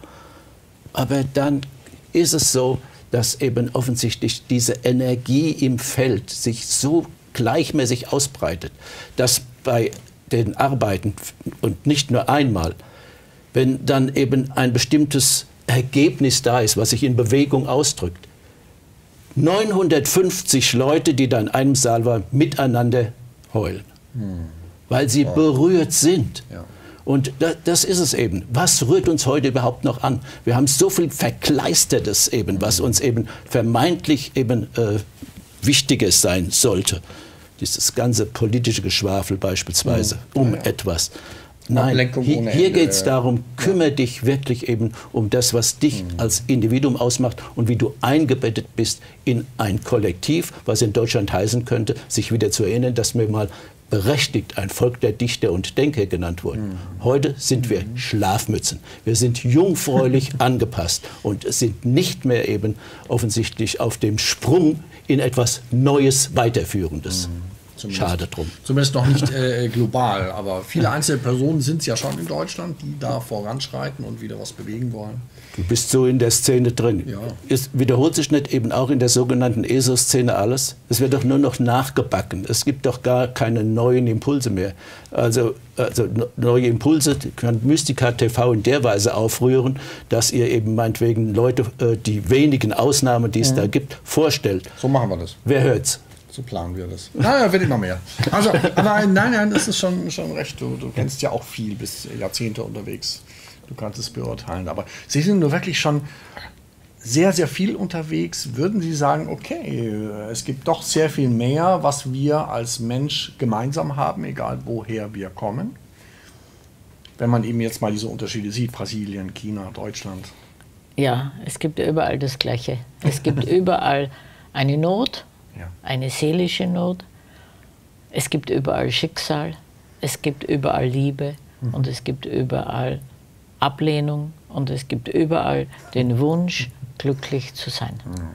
Aber dann ist es so, dass eben offensichtlich diese Energie im Feld sich so gleichmäßig ausbreitet, dass bei den Arbeiten und nicht nur einmal, wenn dann eben ein bestimmtes Ergebnis da ist, was sich in Bewegung ausdrückt, neunhundertfünfzig Leute, die da in einem Saal waren, miteinander heulen, hm. weil sie wow. berührt sind. Ja. Und das, das ist es eben. Was rührt uns heute überhaupt noch an? Wir haben so viel Verkleistertes eben, was uns eben vermeintlich eben äh, Wichtiges sein sollte. Dieses ganze politische Geschwafel beispielsweise hm. um ja, ja. etwas. Nein, hier, hier geht es darum, kümmere ja. dich wirklich eben um das, was dich mhm. als Individuum ausmacht und wie du eingebettet bist in ein Kollektiv, was in Deutschland heißen könnte, sich wieder zu erinnern, dass wir mal berechtigt ein Volk der Dichter und Denker genannt wurden. Mhm. Heute sind wir Schlafmützen. Wir sind jungfräulich angepasst und sind nicht mehr eben offensichtlich auf dem Sprung in etwas Neues, Weiterführendes. Mhm. Zumindest, Schade drum. Zumindest noch nicht äh, global, aber viele einzelne Personen sind es ja schon in Deutschland, die da voranschreiten und wieder was bewegen wollen. Du bist so in der Szene drin. Ja. Es wiederholt sich nicht eben auch in der sogenannten E S O-Szene alles? Es wird doch nur noch nachgebacken. Es gibt doch gar keine neuen Impulse mehr. Also, also neue Impulse kann Mystica T V in der Weise aufrühren, dass ihr eben meinetwegen Leute, die wenigen Ausnahmen, die es mhm. da gibt, vorstellt. So machen wir das. Wer hört's? So planen wir das. Naja, wird immer mehr. Also, aber nein, nein, das ist schon, schon recht. Du, du kennst ja auch viel, bist Jahrzehnte unterwegs. Du kannst es beurteilen. Aber Sie sind nur wirklich schon sehr, sehr viel unterwegs. Würden Sie sagen, okay, es gibt doch sehr viel mehr, was wir als Mensch gemeinsam haben, egal woher wir kommen? Wenn man eben jetzt mal diese Unterschiede sieht, Brasilien, China, Deutschland. Ja, es gibt überall das Gleiche. Es gibt überall eine Not. Ja. Eine seelische Not. Es gibt überall Schicksal, es gibt überall Liebe mhm. und es gibt überall Ablehnung und es gibt überall den Wunsch, glücklich zu sein. Mhm.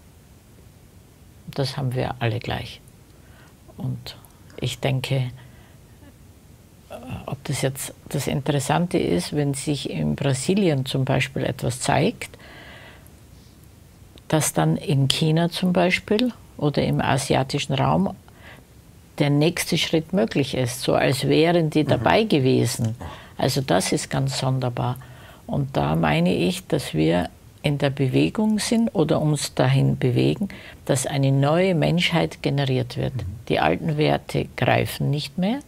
Das haben wir alle gleich. Und ich denke, ob das jetzt das Interessante ist, wenn sich in Brasilien zum Beispiel etwas zeigt, dass dann in China zum Beispiel oder im asiatischen Raum der nächste Schritt möglich ist, so als wären die dabei mhm. gewesen. Also das ist ganz sonderbar. Und da meine ich, dass wir in der Bewegung sind oder uns dahin bewegen, dass eine neue Menschheit generiert wird. Mhm. Die alten Werte greifen nicht mehr.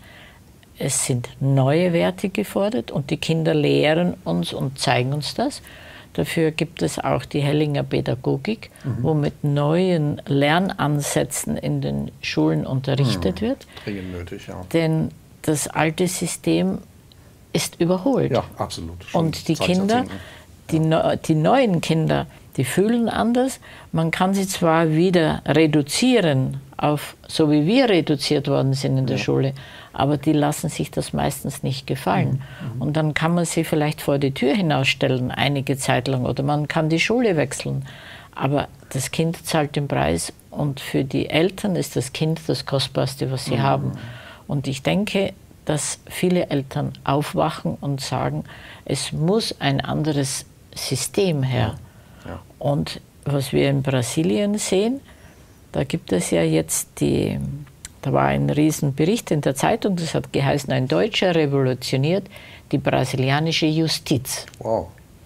Es sind neue Werte gefordert und die Kinder lehren uns und zeigen uns das. Dafür gibt es auch die Hellinger Pädagogik, mhm. wo mit neuen Lernansätzen in den Schulen unterrichtet mhm. wird. Dringend nötig, ja. Denn das alte System ist überholt. Ja, absolut. Schon und die Kinder, die, ja. die neuen Kinder, die fühlen anders. Man kann sie zwar wieder reduzieren, auf so wie wir reduziert worden sind in der ja. Schule, aber die lassen sich das meistens nicht gefallen. Mhm. Und dann kann man sie vielleicht vor die Tür hinausstellen, einige Zeit lang, oder man kann die Schule wechseln. Aber das Kind zahlt den Preis und für die Eltern ist das Kind das Kostbarste, was sie mhm. haben. Und ich denke, dass viele Eltern aufwachen und sagen, es muss ein anderes System her. Ja. Ja. Und was wir in Brasilien sehen, da gibt es ja jetzt die... Da war ein Riesenbericht in der Zeitung, das hat geheißen, ein Deutscher revolutioniert die brasilianische Justiz. Wow.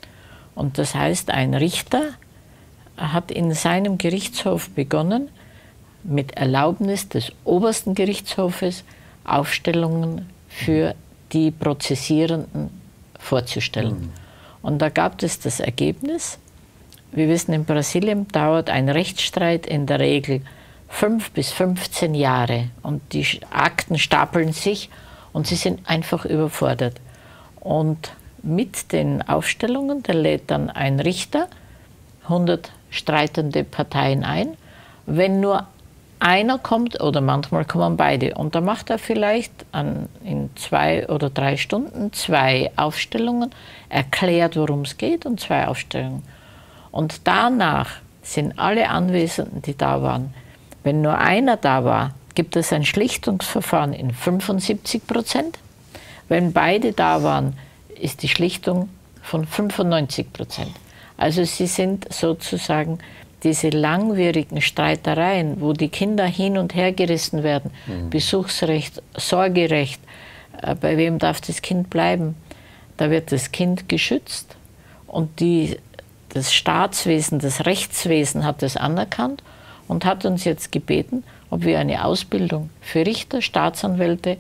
Und das heißt, ein Richter hat in seinem Gerichtshof begonnen, mit Erlaubnis des obersten Gerichtshofes Aufstellungen für die Prozessierenden vorzustellen. Mhm. Und da gab es das Ergebnis, wir wissen, in Brasilien dauert ein Rechtsstreit in der Regel fünf bis fünfzehn Jahre und die Akten stapeln sich und sie sind einfach überfordert. Und mit den Aufstellungen, da lädt dann ein Richter hundert streitende Parteien ein. Wenn nur einer kommt oder manchmal kommen beide und da macht er vielleicht an, in zwei oder drei Stunden zwei Aufstellungen, erklärt, worum es geht und zwei Aufstellungen. Und danach sind alle Anwesenden, die da waren, wenn nur einer da war, gibt es ein Schlichtungsverfahren in fünfundsiebzig Prozent. Wenn beide da waren, ist die Schlichtung von fünfundneunzig Prozent. Also sie sind sozusagen diese langwierigen Streitereien, wo die Kinder hin und her gerissen werden, mhm. Besuchsrecht, Sorgerecht, äh, bei wem darf das Kind bleiben, da wird das Kind geschützt und die, das Staatswesen, das Rechtswesen hat das anerkannt und hat uns jetzt gebeten, ob wir eine Ausbildung für Richter, Staatsanwälte,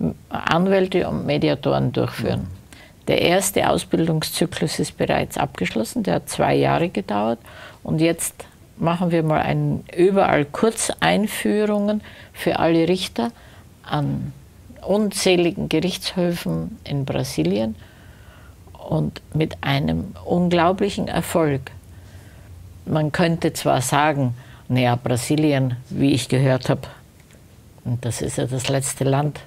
Anwälte und Mediatoren durchführen. Mhm. Der erste Ausbildungszyklus ist bereits abgeschlossen, der hat zwei Jahre gedauert und jetzt machen wir mal ein, überall Kurzeinführungen für alle Richter an unzähligen Gerichtshöfen in Brasilien und mit einem unglaublichen Erfolg. Man könnte zwar sagen, naja, Brasilien, wie ich gehört habe, Und das ist ja das letzte Land.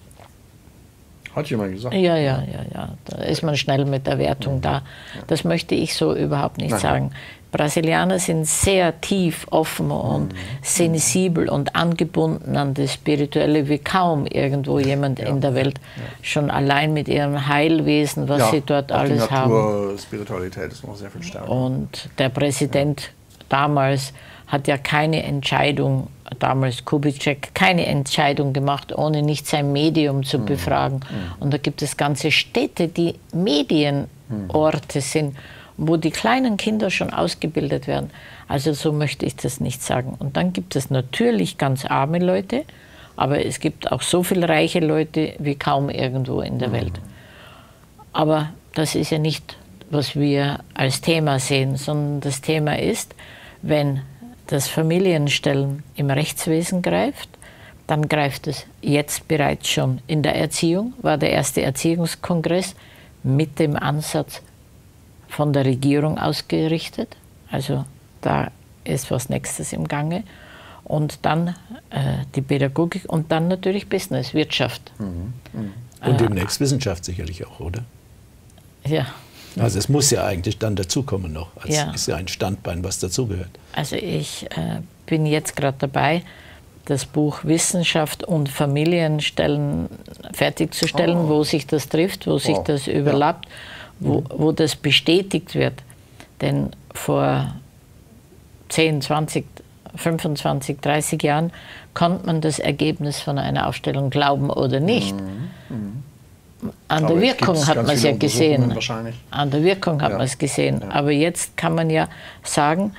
Hat jemand gesagt? Ja, ja, ja, ja. Da ist man schnell mit der Wertung da. Das möchte ich so überhaupt nicht Nein. sagen. Brasilianer sind sehr tief offen und mhm. sensibel und angebunden an das Spirituelle wie kaum irgendwo jemand ja. in der Welt. Ja. Schon allein mit ihrem Heilwesen, was ja, sie dort alles die Natur, haben. Spiritualität ist noch sehr viel stärker. Und der Präsident ja. damals hat ja keine Entscheidung, damals Kubitschek, keine Entscheidung gemacht, ohne nicht sein Medium zu mhm. befragen. Mhm. Und da gibt es ganze Städte, die Medienorte mhm. sind, wo die kleinen Kinder schon ausgebildet werden. Also so möchte ich das nicht sagen. Und dann gibt es natürlich ganz arme Leute, aber es gibt auch so viele reiche Leute wie kaum irgendwo in der Welt. Aber das ist ja nicht, was wir als Thema sehen, sondern das Thema ist, wenn das Familienstellen im Rechtswesen greift, dann greift es jetzt bereits schon in der Erziehung, war der erste Erziehungskongress mit dem Ansatz von der Regierung ausgerichtet. Also da ist was Nächstes im Gange. Und dann äh, die Pädagogik und dann natürlich Business, Wirtschaft. Mhm. Mhm. Und demnächst äh, Wissenschaft sicherlich auch, oder? Ja. Also es muss ja eigentlich dann dazukommen noch. Es ja. ist ja ein Standbein, was dazugehört. Also ich äh, bin jetzt gerade dabei, das Buch Wissenschaft und Familienstellen fertigzustellen, oh. wo sich das trifft, wo oh. sich das überlappt, ja. wo, wo das bestätigt wird. Denn vor zehn, zwanzig, fünfundzwanzig, dreißig Jahren konnte man das Ergebnis von einer Aufstellung glauben oder nicht. Mhm. Mhm. An der Wirkung hat man es ja gesehen. An der Wirkung hat man es gesehen. Aber jetzt kann man ja sagen,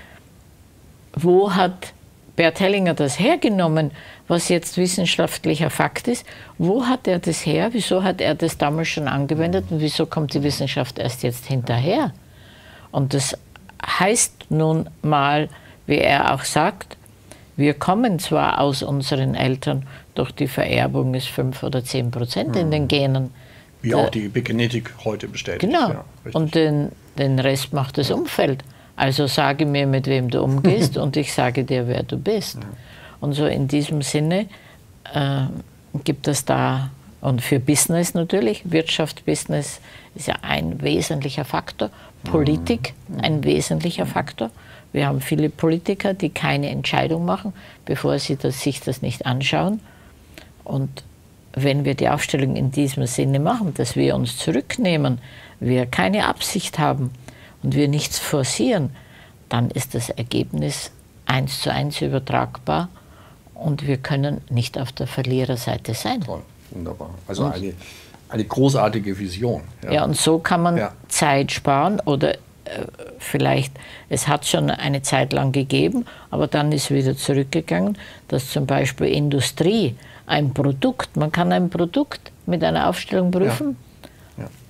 wo hat Bert Hellinger das hergenommen, was jetzt wissenschaftlicher Fakt ist? Wo hat er das her? Wieso hat er das damals schon angewendet und wieso kommt die Wissenschaft erst jetzt hinterher? Und das heißt nun mal, wie er auch sagt, wir kommen zwar aus unseren Eltern, doch die Vererbung ist fünf oder zehn Prozent in den Genen. Wie auch die Epigenetik heute bestätigt. Genau. Ja, und den, den Rest macht das Umfeld. Also sage mir, mit wem du umgehst und ich sage dir, wer du bist. Ja. Und so in diesem Sinne äh, gibt es da, und für Business natürlich, Wirtschaft, Business ist ja ein wesentlicher Faktor, Politik mhm. ein wesentlicher Faktor. Wir haben viele Politiker, die keine Entscheidung machen, bevor sie das, sich das nicht anschauen. Und wenn wir die Aufstellung in diesem Sinne machen, dass wir uns zurücknehmen, wir keine Absicht haben und wir nichts forcieren, dann ist das Ergebnis eins zu eins übertragbar und wir können nicht auf der Verliererseite sein. Toll, wunderbar. Also eine, eine großartige Vision. Ja. ja, und so kann man ja. Zeit sparen oder äh, vielleicht, es hat schon eine Zeit lang gegeben, aber dann ist wieder zurückgegangen, dass zum Beispiel Industrie ein Produkt, man kann ein Produkt mit einer Aufstellung prüfen. Ja. Ja.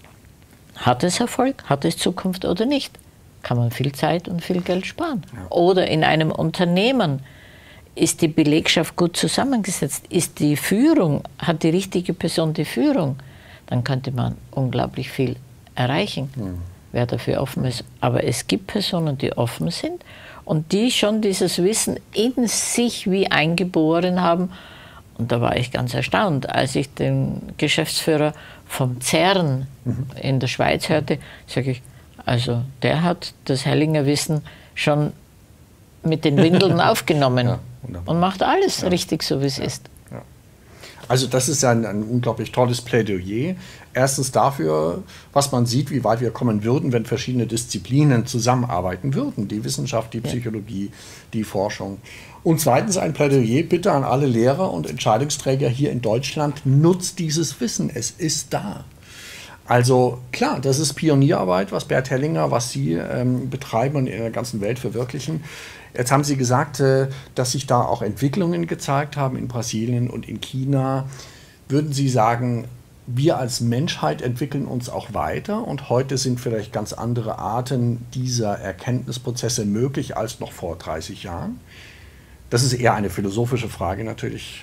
Hat es Erfolg, hat es Zukunft oder nicht? Kann man viel Zeit und viel Geld sparen. Ja. Oder in einem Unternehmen ist die Belegschaft gut zusammengesetzt, ist die Führung, hat die richtige Person die Führung, dann könnte man unglaublich viel erreichen, mhm. wer dafür offen ist. Aber es gibt Personen, die offen sind und die schon dieses Wissen in sich wie eingeboren haben. Und da war ich ganz erstaunt, als ich den Geschäftsführer vom CERN mhm. in der Schweiz hörte, sage ich, also der hat das Hellinger Wissen schon mit den Windeln aufgenommen ja, und macht alles ja. richtig, so wie es ja. ist. Ja. Also das ist ein, ein unglaublich tolles Plädoyer. Erstens dafür, was man sieht, wie weit wir kommen würden, wenn verschiedene Disziplinen zusammenarbeiten würden. Die Wissenschaft, die Psychologie, ja. die Forschung. Und zweitens ein Plädoyer bitte an alle Lehrer und Entscheidungsträger hier in Deutschland, nutzt dieses Wissen, es ist da. Also klar, das ist Pionierarbeit, was Bert Hellinger, was Sie ähm, betreiben und in der ganzen Welt verwirklichen. Jetzt haben Sie gesagt, äh, dass sich da auch Entwicklungen gezeigt haben in Brasilien und in China. Würden Sie sagen, wir als Menschheit entwickeln uns auch weiter und heute sind vielleicht ganz andere Arten dieser Erkenntnisprozesse möglich als noch vor dreißig Jahren? Das ist eher eine philosophische Frage natürlich.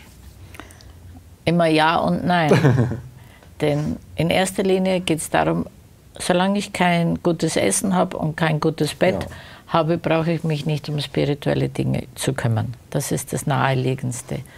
Immer ja und nein. Denn in erster Linie geht es darum, solange ich kein gutes Essen habe und kein gutes Bett ja. habe, brauche ich mich nicht um spirituelle Dinge zu kümmern. Das ist das Naheliegendste.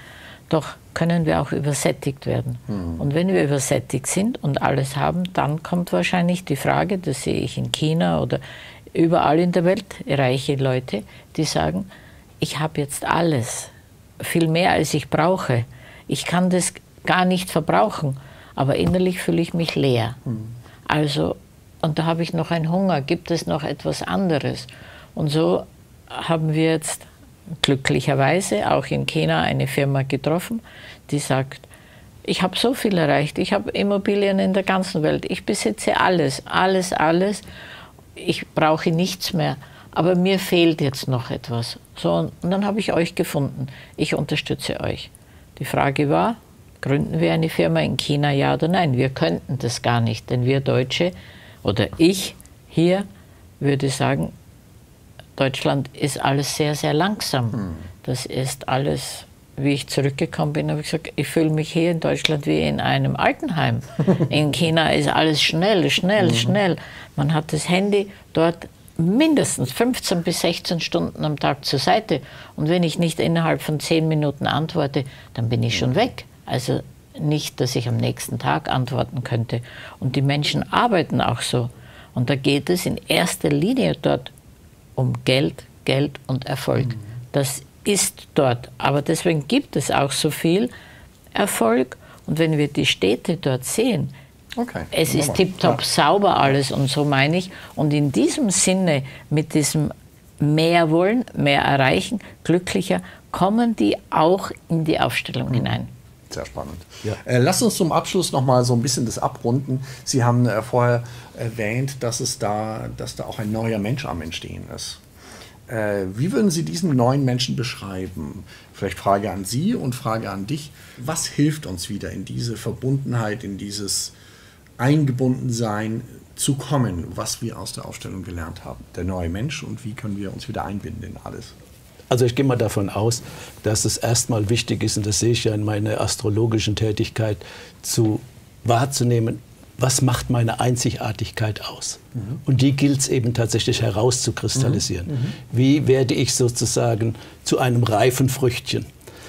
doch können wir auch übersättigt werden. Mhm. Und wenn wir übersättigt sind und alles haben, dann kommt wahrscheinlich die Frage, das sehe ich in China oder überall in der Welt, reiche Leute, die sagen, ich habe jetzt alles, viel mehr als ich brauche. Ich kann das gar nicht verbrauchen, aber innerlich fühle ich mich leer. Mhm. Also, und da habe ich noch einen Hunger, gibt es noch etwas anderes? Und so haben wir jetzt glücklicherweise auch in China eine Firma getroffen, die sagt, ich habe so viel erreicht, ich habe Immobilien in der ganzen Welt, ich besitze alles, alles, alles, ich brauche nichts mehr, aber mir fehlt jetzt noch etwas. So, und dann habe ich euch gefunden, ich unterstütze euch. Die Frage war, gründen wir eine Firma in China, ja oder nein? Wir könnten das gar nicht, denn wir Deutsche oder ich hier würde sagen, Deutschland ist alles sehr, sehr langsam. Hm. Das ist alles, wie ich zurückgekommen bin, habe ich gesagt, ich fühle mich hier in Deutschland wie in einem Altenheim. In China ist alles schnell, schnell, mhm. schnell. Man hat das Handy dort mindestens fünfzehn bis sechzehn Stunden am Tag zur Seite. Und wenn ich nicht innerhalb von zehn Minuten antworte, dann bin ich schon weg. Also nicht, dass ich am nächsten Tag antworten könnte. Und die Menschen arbeiten auch so. Und da geht es in erster Linie dort um Geld, Geld und Erfolg. Mhm. Das ist dort. Aber deswegen gibt es auch so viel Erfolg. Und wenn wir die Städte dort sehen, okay. es ist tipptopp ja. sauber alles und so meine ich. Und in diesem Sinne, mit diesem mehr wollen, mehr erreichen, glücklicher, kommen die auch in die Aufstellung mhm. hinein. Sehr spannend. Ja. Äh, lass uns zum Abschluss noch mal so ein bisschen das abrunden. Sie haben äh, vorher erwähnt, dass es da, dass da auch ein neuer Mensch am Entstehen ist. Äh, wie würden Sie diesen neuen Menschen beschreiben? Vielleicht Frage an Sie und Frage an dich. Was hilft uns wieder in diese Verbundenheit, in dieses Eingebundensein zu kommen, was wir aus der Aufstellung gelernt haben? Der neue Mensch und wie können wir uns wieder einbinden in alles? Also ich gehe mal davon aus, dass es erstmal wichtig ist, und das sehe ich ja in meiner astrologischen Tätigkeit, zu wahrzunehmen, was macht meine Einzigartigkeit aus? Mhm. Und die gilt es eben tatsächlich herauszukristallisieren. Mhm. Mhm. Wie werde ich sozusagen zu einem reifen Früchtchen?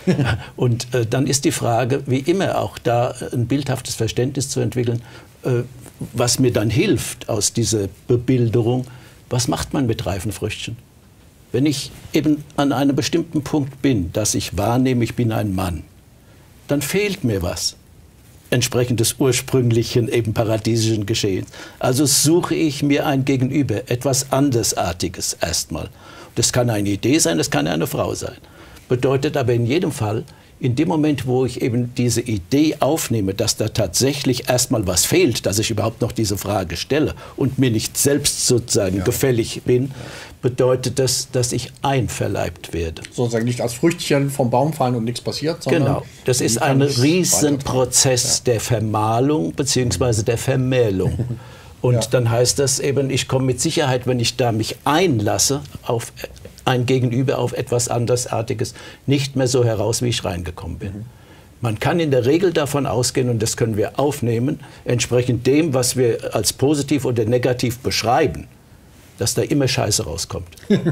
Und äh, dann ist die Frage, wie immer auch da ein bildhaftes Verständnis zu entwickeln, äh, was mir dann hilft aus dieser Bebilderung, was macht man mit reifen Früchtchen? Wenn ich eben an einem bestimmten Punkt bin, dass ich wahrnehme, ich bin ein Mann, dann fehlt mir was, entsprechend des ursprünglichen, eben paradiesischen Geschehens. Also suche ich mir ein Gegenüber, etwas Andersartiges erstmal. Das kann eine Idee sein, das kann eine Frau sein. Bedeutet aber in jedem Fall, in dem Moment, wo ich eben diese Idee aufnehme, dass da tatsächlich erstmal was fehlt, dass ich überhaupt noch diese Frage stelle und mir nicht selbst sozusagen ja. gefällig bin, ja. bedeutet das, dass ich einverleibt werde. Sozusagen nicht als Früchtchen vom Baum fallen und nichts passiert, sondern... Genau, das ist ein Riesenprozess ja. der Vermahlung bzw. der Vermählung. Und ja. dann heißt das eben, ich komme mit Sicherheit, wenn ich da mich einlasse auf ein Gegenüber, auf etwas Andersartiges, nicht mehr so heraus, wie ich reingekommen bin. Mhm. Man kann in der Regel davon ausgehen, und das können wir aufnehmen, entsprechend dem, was wir als positiv oder negativ beschreiben, dass da immer Scheiße rauskommt.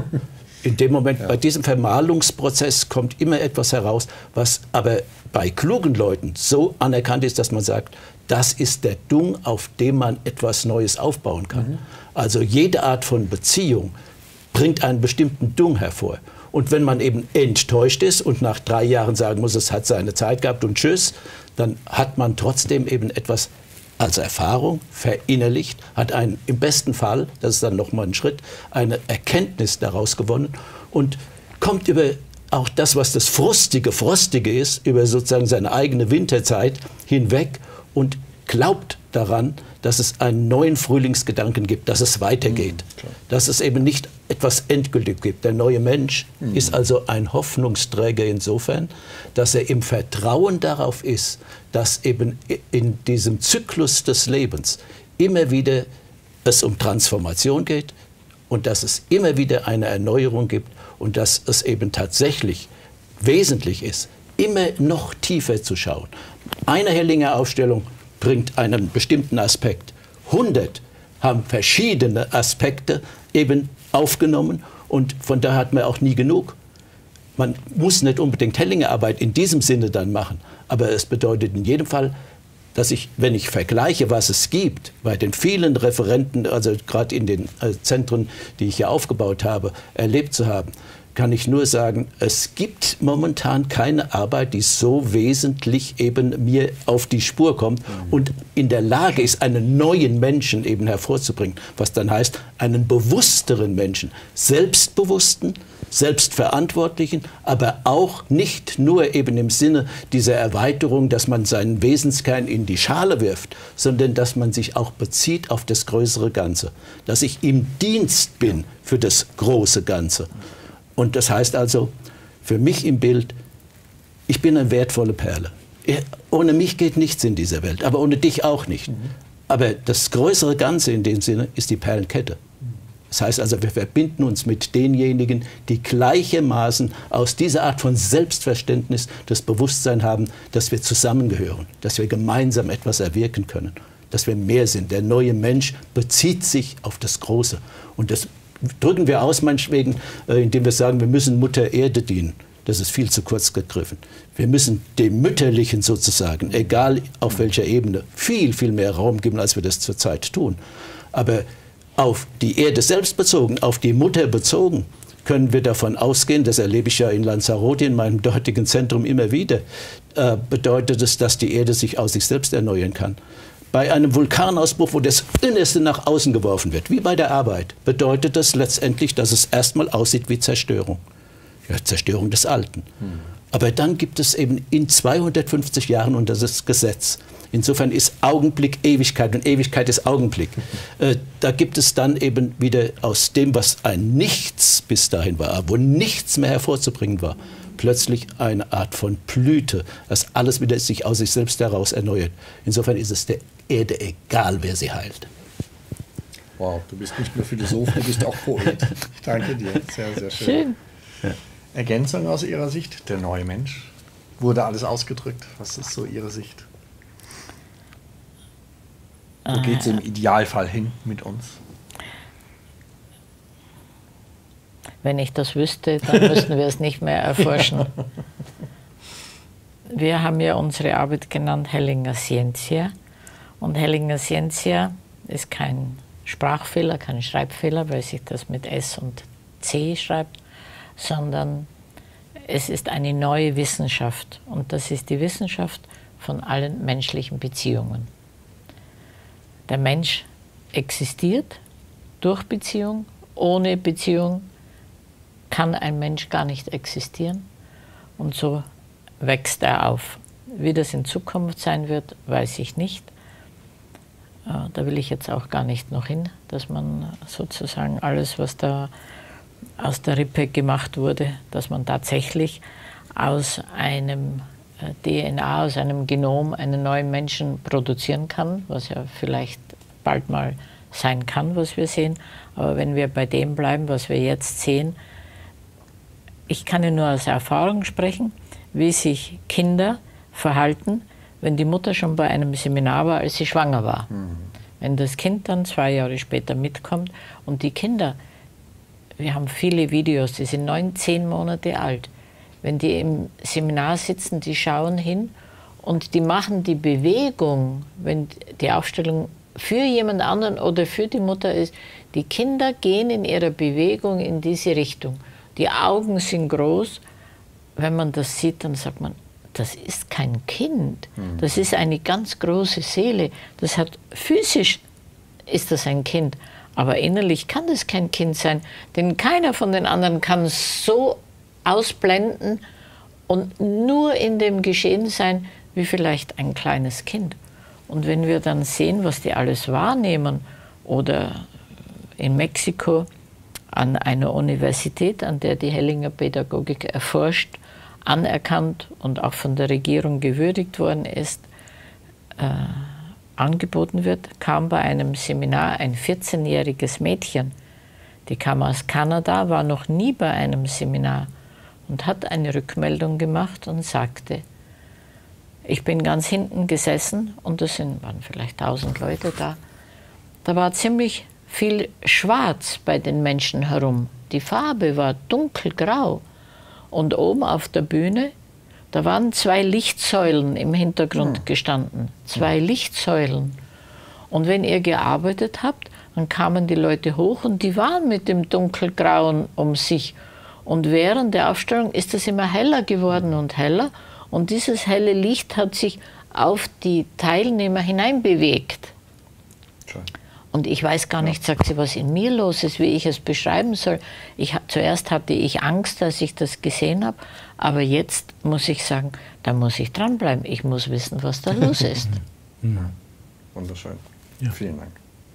In dem Moment, ja. bei diesem Vermahlungsprozess kommt immer etwas heraus, was aber bei klugen Leuten so anerkannt ist, dass man sagt, das ist der Dung, auf dem man etwas Neues aufbauen kann. Mhm. Also jede Art von Beziehung bringt einen bestimmten Dung hervor. Und wenn man eben enttäuscht ist und nach drei Jahren sagen muss, es hat seine Zeit gehabt und tschüss, dann hat man trotzdem eben etwas als Erfahrung verinnerlicht, hat einen, im besten Fall, das ist dann nochmal ein Schritt, eine Erkenntnis daraus gewonnen und kommt über auch das, was das Frustige, Frostige ist, über sozusagen seine eigene Winterzeit hinweg und glaubt daran, dass es einen neuen Frühlingsgedanken gibt, dass es weitergeht, mhm, dass es eben nicht etwas endgültig gibt. Der neue Mensch mhm. ist also ein Hoffnungsträger insofern, dass er im Vertrauen darauf ist, dass eben in diesem Zyklus des Lebens immer wieder es um Transformation geht und dass es immer wieder eine Erneuerung gibt und dass es eben tatsächlich wesentlich ist, immer noch tiefer zu schauen. Eine Hellinger Aufstellung bringt einen bestimmten Aspekt. hundert haben verschiedene Aspekte eben aufgenommen und von daher hat man auch nie genug. Man muss nicht unbedingt Hellingerarbeit in diesem Sinne dann machen, aber es bedeutet in jedem Fall, dass ich, wenn ich vergleiche, was es gibt, bei den vielen Referenten, also gerade in den Zentren, die ich hier aufgebaut habe, erlebt zu haben, kann ich nur sagen, es gibt momentan keine Arbeit, die so wesentlich eben mir auf die Spur kommt und in der Lage ist, einen neuen Menschen eben hervorzubringen. Was dann heißt, einen bewussteren Menschen, selbstbewussten, selbstverantwortlichen, aber auch nicht nur eben im Sinne dieser Erweiterung, dass man seinen Wesenskern in die Schale wirft, sondern dass man sich auch bezieht auf das größere Ganze, dass ich im Dienst bin für das große Ganze. Und das heißt also, für mich im Bild, ich bin eine wertvolle Perle. Ohne mich geht nichts in dieser Welt, aber ohne dich auch nicht. Aber das größere Ganze in dem Sinne ist die Perlenkette. Das heißt also, wir verbinden uns mit denjenigen, die gleichermaßen aus dieser Art von Selbstverständnis das Bewusstsein haben, dass wir zusammengehören, dass wir gemeinsam etwas erwirken können, dass wir mehr sind. Der neue Mensch bezieht sich auf das Große. Und das drücken wir aus, meinetwegen, indem wir sagen, wir müssen Mutter Erde dienen. Das ist viel zu kurz gegriffen. Wir müssen dem Mütterlichen sozusagen, egal auf welcher Ebene, viel, viel mehr Raum geben, als wir das zurzeit tun. Aber auf die Erde selbst bezogen, auf die Mutter bezogen, können wir davon ausgehen, das erlebe ich ja in Lanzarote, in meinem dortigen Zentrum immer wieder, äh, bedeutet es, dass die Erde sich aus sich selbst erneuern kann. Bei einem Vulkanausbruch, wo das Innerste nach außen geworfen wird, wie bei der Arbeit, bedeutet das letztendlich, dass es erstmal aussieht wie Zerstörung. Ja, Zerstörung des Alten. Hm. Aber dann gibt es eben in zweihundertfünfzig Jahren, und das ist Gesetz, insofern ist Augenblick Ewigkeit und Ewigkeit ist Augenblick. Äh, da gibt es dann eben wieder aus dem, was ein Nichts bis dahin war, wo nichts mehr hervorzubringen war, plötzlich eine Art von Blüte, dass alles wieder sich aus sich selbst heraus erneuert. Insofern ist es der Erde egal, wer sie heilt. Wow, du bist nicht nur Philosoph, du bist auch Poet. Danke dir, sehr, sehr schön. schön. Ja. Ergänzung aus Ihrer Sicht, der neue Mensch? Wurde alles ausgedrückt? Was ist so Ihre Sicht? Wo geht es im Idealfall hin mit uns? Wenn ich das wüsste, dann müssten wir es nicht mehr erforschen. Wir haben ja unsere Arbeit genannt Hellinger Scientia. Und Hellinger Scientia ist kein Sprachfehler, kein Schreibfehler, weil sich das mit S und C schreibt, sondern es ist eine neue Wissenschaft. Und das ist die Wissenschaft von allen menschlichen Beziehungen. Der Mensch existiert durch Beziehung. Ohne Beziehung kann ein Mensch gar nicht existieren. Und so wächst er auf. Wie das in Zukunft sein wird, weiß ich nicht. Da will ich jetzt auch gar nicht noch hin, dass man sozusagen alles, was da aus der Rippe gemacht wurde, dass man tatsächlich aus einem D N A, aus einem Genom einen neuen Menschen produzieren kann, was ja vielleicht bald mal sein kann, was wir sehen. Aber wenn wir bei dem bleiben, was wir jetzt sehen, ich kann ja nur aus Erfahrung sprechen, wie sich Kinder verhalten, wenn die Mutter schon bei einem Seminar war, als sie schwanger war. Mhm. Wenn das Kind dann zwei Jahre später mitkommt und die Kinder, wir haben viele Videos, die sind neun, zehn Monate alt. Wenn die im Seminar sitzen, die schauen hin und die machen die Bewegung, wenn die Aufstellung für jemand anderen oder für die Mutter ist, die Kinder gehen in ihrer Bewegung in diese Richtung. Die Augen sind groß. Wenn man das sieht, dann sagt man, das ist kein Kind. Das ist eine ganz große Seele. Das hat, physisch ist das ein Kind, aber innerlich kann das kein Kind sein, denn keiner von den anderen kann so ausblenden und nur in dem Geschehen sein, wie vielleicht ein kleines Kind. Und wenn wir dann sehen, was die alles wahrnehmen, oder in Mexiko an einer Universität, an der die Hellinger Pädagogik erforscht, anerkannt und auch von der Regierung gewürdigt worden ist, äh, angeboten wird, kam bei einem Seminar ein vierzehnjähriges Mädchen. Die kam aus Kanada, war noch nie bei einem Seminar und hat eine Rückmeldung gemacht und sagte, ich bin ganz hinten gesessen und es sind, waren vielleicht tausend Leute da. Da war ziemlich viel Schwarz bei den Menschen herum. Die Farbe war dunkelgrau. Und oben auf der Bühne, da waren zwei Lichtsäulen im Hintergrund gestanden. Zwei Lichtsäulen. Und wenn ihr gearbeitet habt, dann kamen die Leute hoch und die waren mit dem Dunkelgrauen um sich. Und während der Aufstellung ist es immer heller geworden und heller. Und dieses helle Licht hat sich auf die Teilnehmer hineinbewegt. Schön. Und ich weiß gar nicht, sagt sie, was in mir los ist, wie ich es beschreiben soll. Ich, zuerst hatte ich Angst, als ich das gesehen habe. Aber jetzt muss ich sagen, da muss ich dranbleiben. Ich muss wissen, was da los ist. Ja. Wunderschön. Ja. Vielen Dank.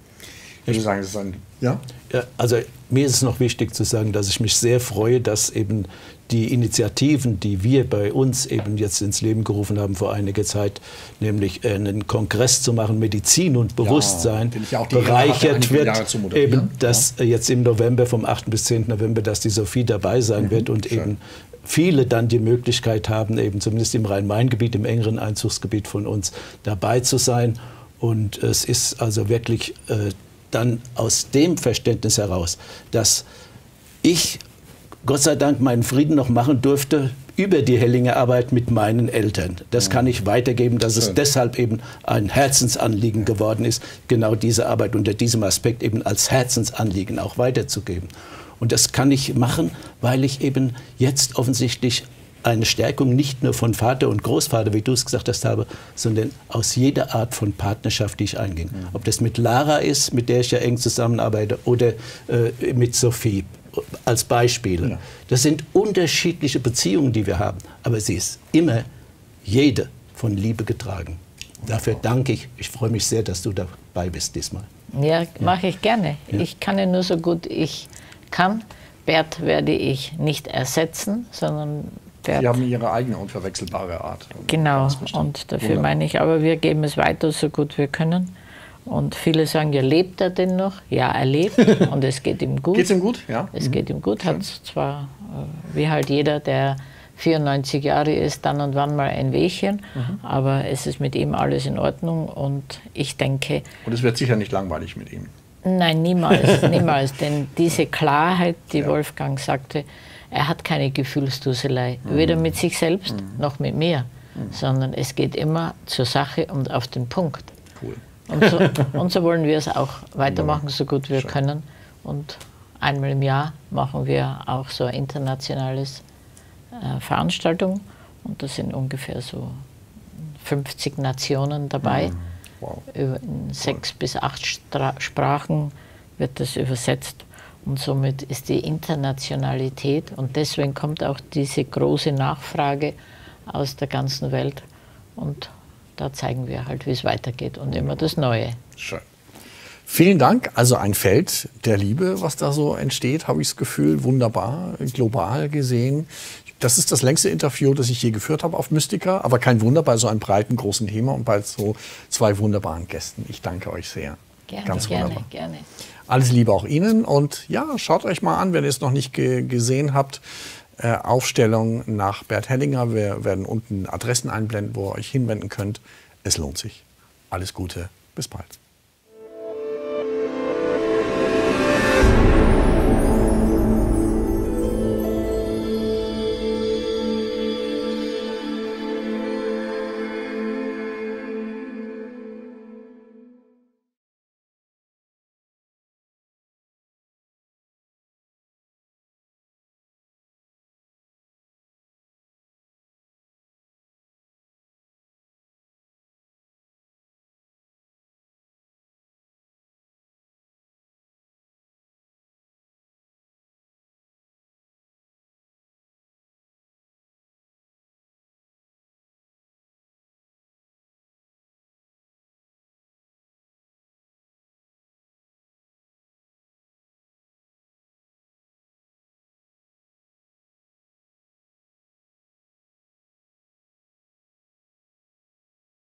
Ich würde sagen, es ist ein... Ja? Ja, also mir ist es noch wichtig zu sagen, dass ich mich sehr freue, dass eben die Initiativen, die wir bei uns eben jetzt ins Leben gerufen haben vor einiger Zeit, nämlich einen Kongress zu machen, Medizin und Bewusstsein, ja, ich auch die bereichert Ehre hatte, wird, eben, dass ja. jetzt im November, vom achten bis zehnten November, dass die Sophie dabei sein mhm, wird und schön. eben viele dann die Möglichkeit haben, eben zumindest im Rhein-Main-Gebiet, im engeren Einzugsgebiet von uns, dabei zu sein. Und es ist also wirklich äh, dann aus dem Verständnis heraus, dass ich Gott sei Dank meinen Frieden noch machen durfte über die Hellinger Arbeit mit meinen Eltern. Das kann ich weitergeben, dass es deshalb eben ein Herzensanliegen geworden ist, genau diese Arbeit unter diesem Aspekt eben als Herzensanliegen auch weiterzugeben. Und das kann ich machen, weil ich eben jetzt offensichtlich eine Stärkung nicht nur von Vater und Großvater, wie du es gesagt hast, habe, sondern aus jeder Art von Partnerschaft, die ich einging. Mhm. Ob das mit Lara ist, mit der ich ja eng zusammenarbeite, oder äh, mit Sophie als Beispiele. Ja. Das sind unterschiedliche Beziehungen, die wir haben, aber sie ist immer jede von Liebe getragen. Dafür danke ich. Ich freue mich sehr, dass du dabei bist diesmal. Ja, mache ich gerne. Ja. Ich kann ja nur so gut ich kann. Bert werde ich nicht ersetzen, sondern Bert. Sie haben Ihre eigene unverwechselbare Art. Genau, und dafür Wunderbar. meine ich, aber wir geben es weiter, so gut wir können. Und viele sagen, ja, lebt er denn noch? Ja, er lebt und es geht ihm gut. Geht es ihm gut? Ja. Es mhm. geht ihm gut, hat zwar, wie halt jeder, der vierundneunzig Jahre ist, dann und wann mal ein Wehchen, mhm. aber es ist mit ihm alles in Ordnung und ich denke... Und es wird sicher nicht langweilig mit ihm. Nein, niemals, niemals, denn diese Klarheit, die ja. Wolfgang sagte, er hat keine Gefühlsduselei, mhm. weder mit sich selbst mhm. noch mit mir, mhm. sondern es geht immer zur Sache und auf den Punkt. Cool. Und so, und so wollen wir es auch weitermachen, so gut wir Schön. können. Und einmal im Jahr machen wir auch so eine internationale äh, Veranstaltung. Und da sind ungefähr so fünfzig Nationen dabei. Mhm. Wow. Über, in sechs cool. bis acht Stra Sprachen wird das übersetzt. Und somit ist die Internationalität, und deswegen kommt auch diese große Nachfrage aus der ganzen Welt. Und da zeigen wir halt, wie es weitergeht und immer das Neue. Schön. Vielen Dank. Also ein Feld der Liebe, was da so entsteht, habe ich das Gefühl, wunderbar, global gesehen. Das ist das längste Interview, das ich je geführt habe auf Mystica, aber kein Wunder bei so einem breiten, großen Thema und bei so zwei wunderbaren Gästen. Ich danke euch sehr. Gerne, Ganz gerne, wunderbar. gerne. Alles Liebe auch Ihnen und ja, schaut euch mal an, wenn ihr es noch nicht ge gesehen habt. Äh, Aufstellung nach Bert Hellinger. Wir werden unten Adressen einblenden, wo ihr euch hinwenden könnt. Es lohnt sich. Alles Gute, bis bald.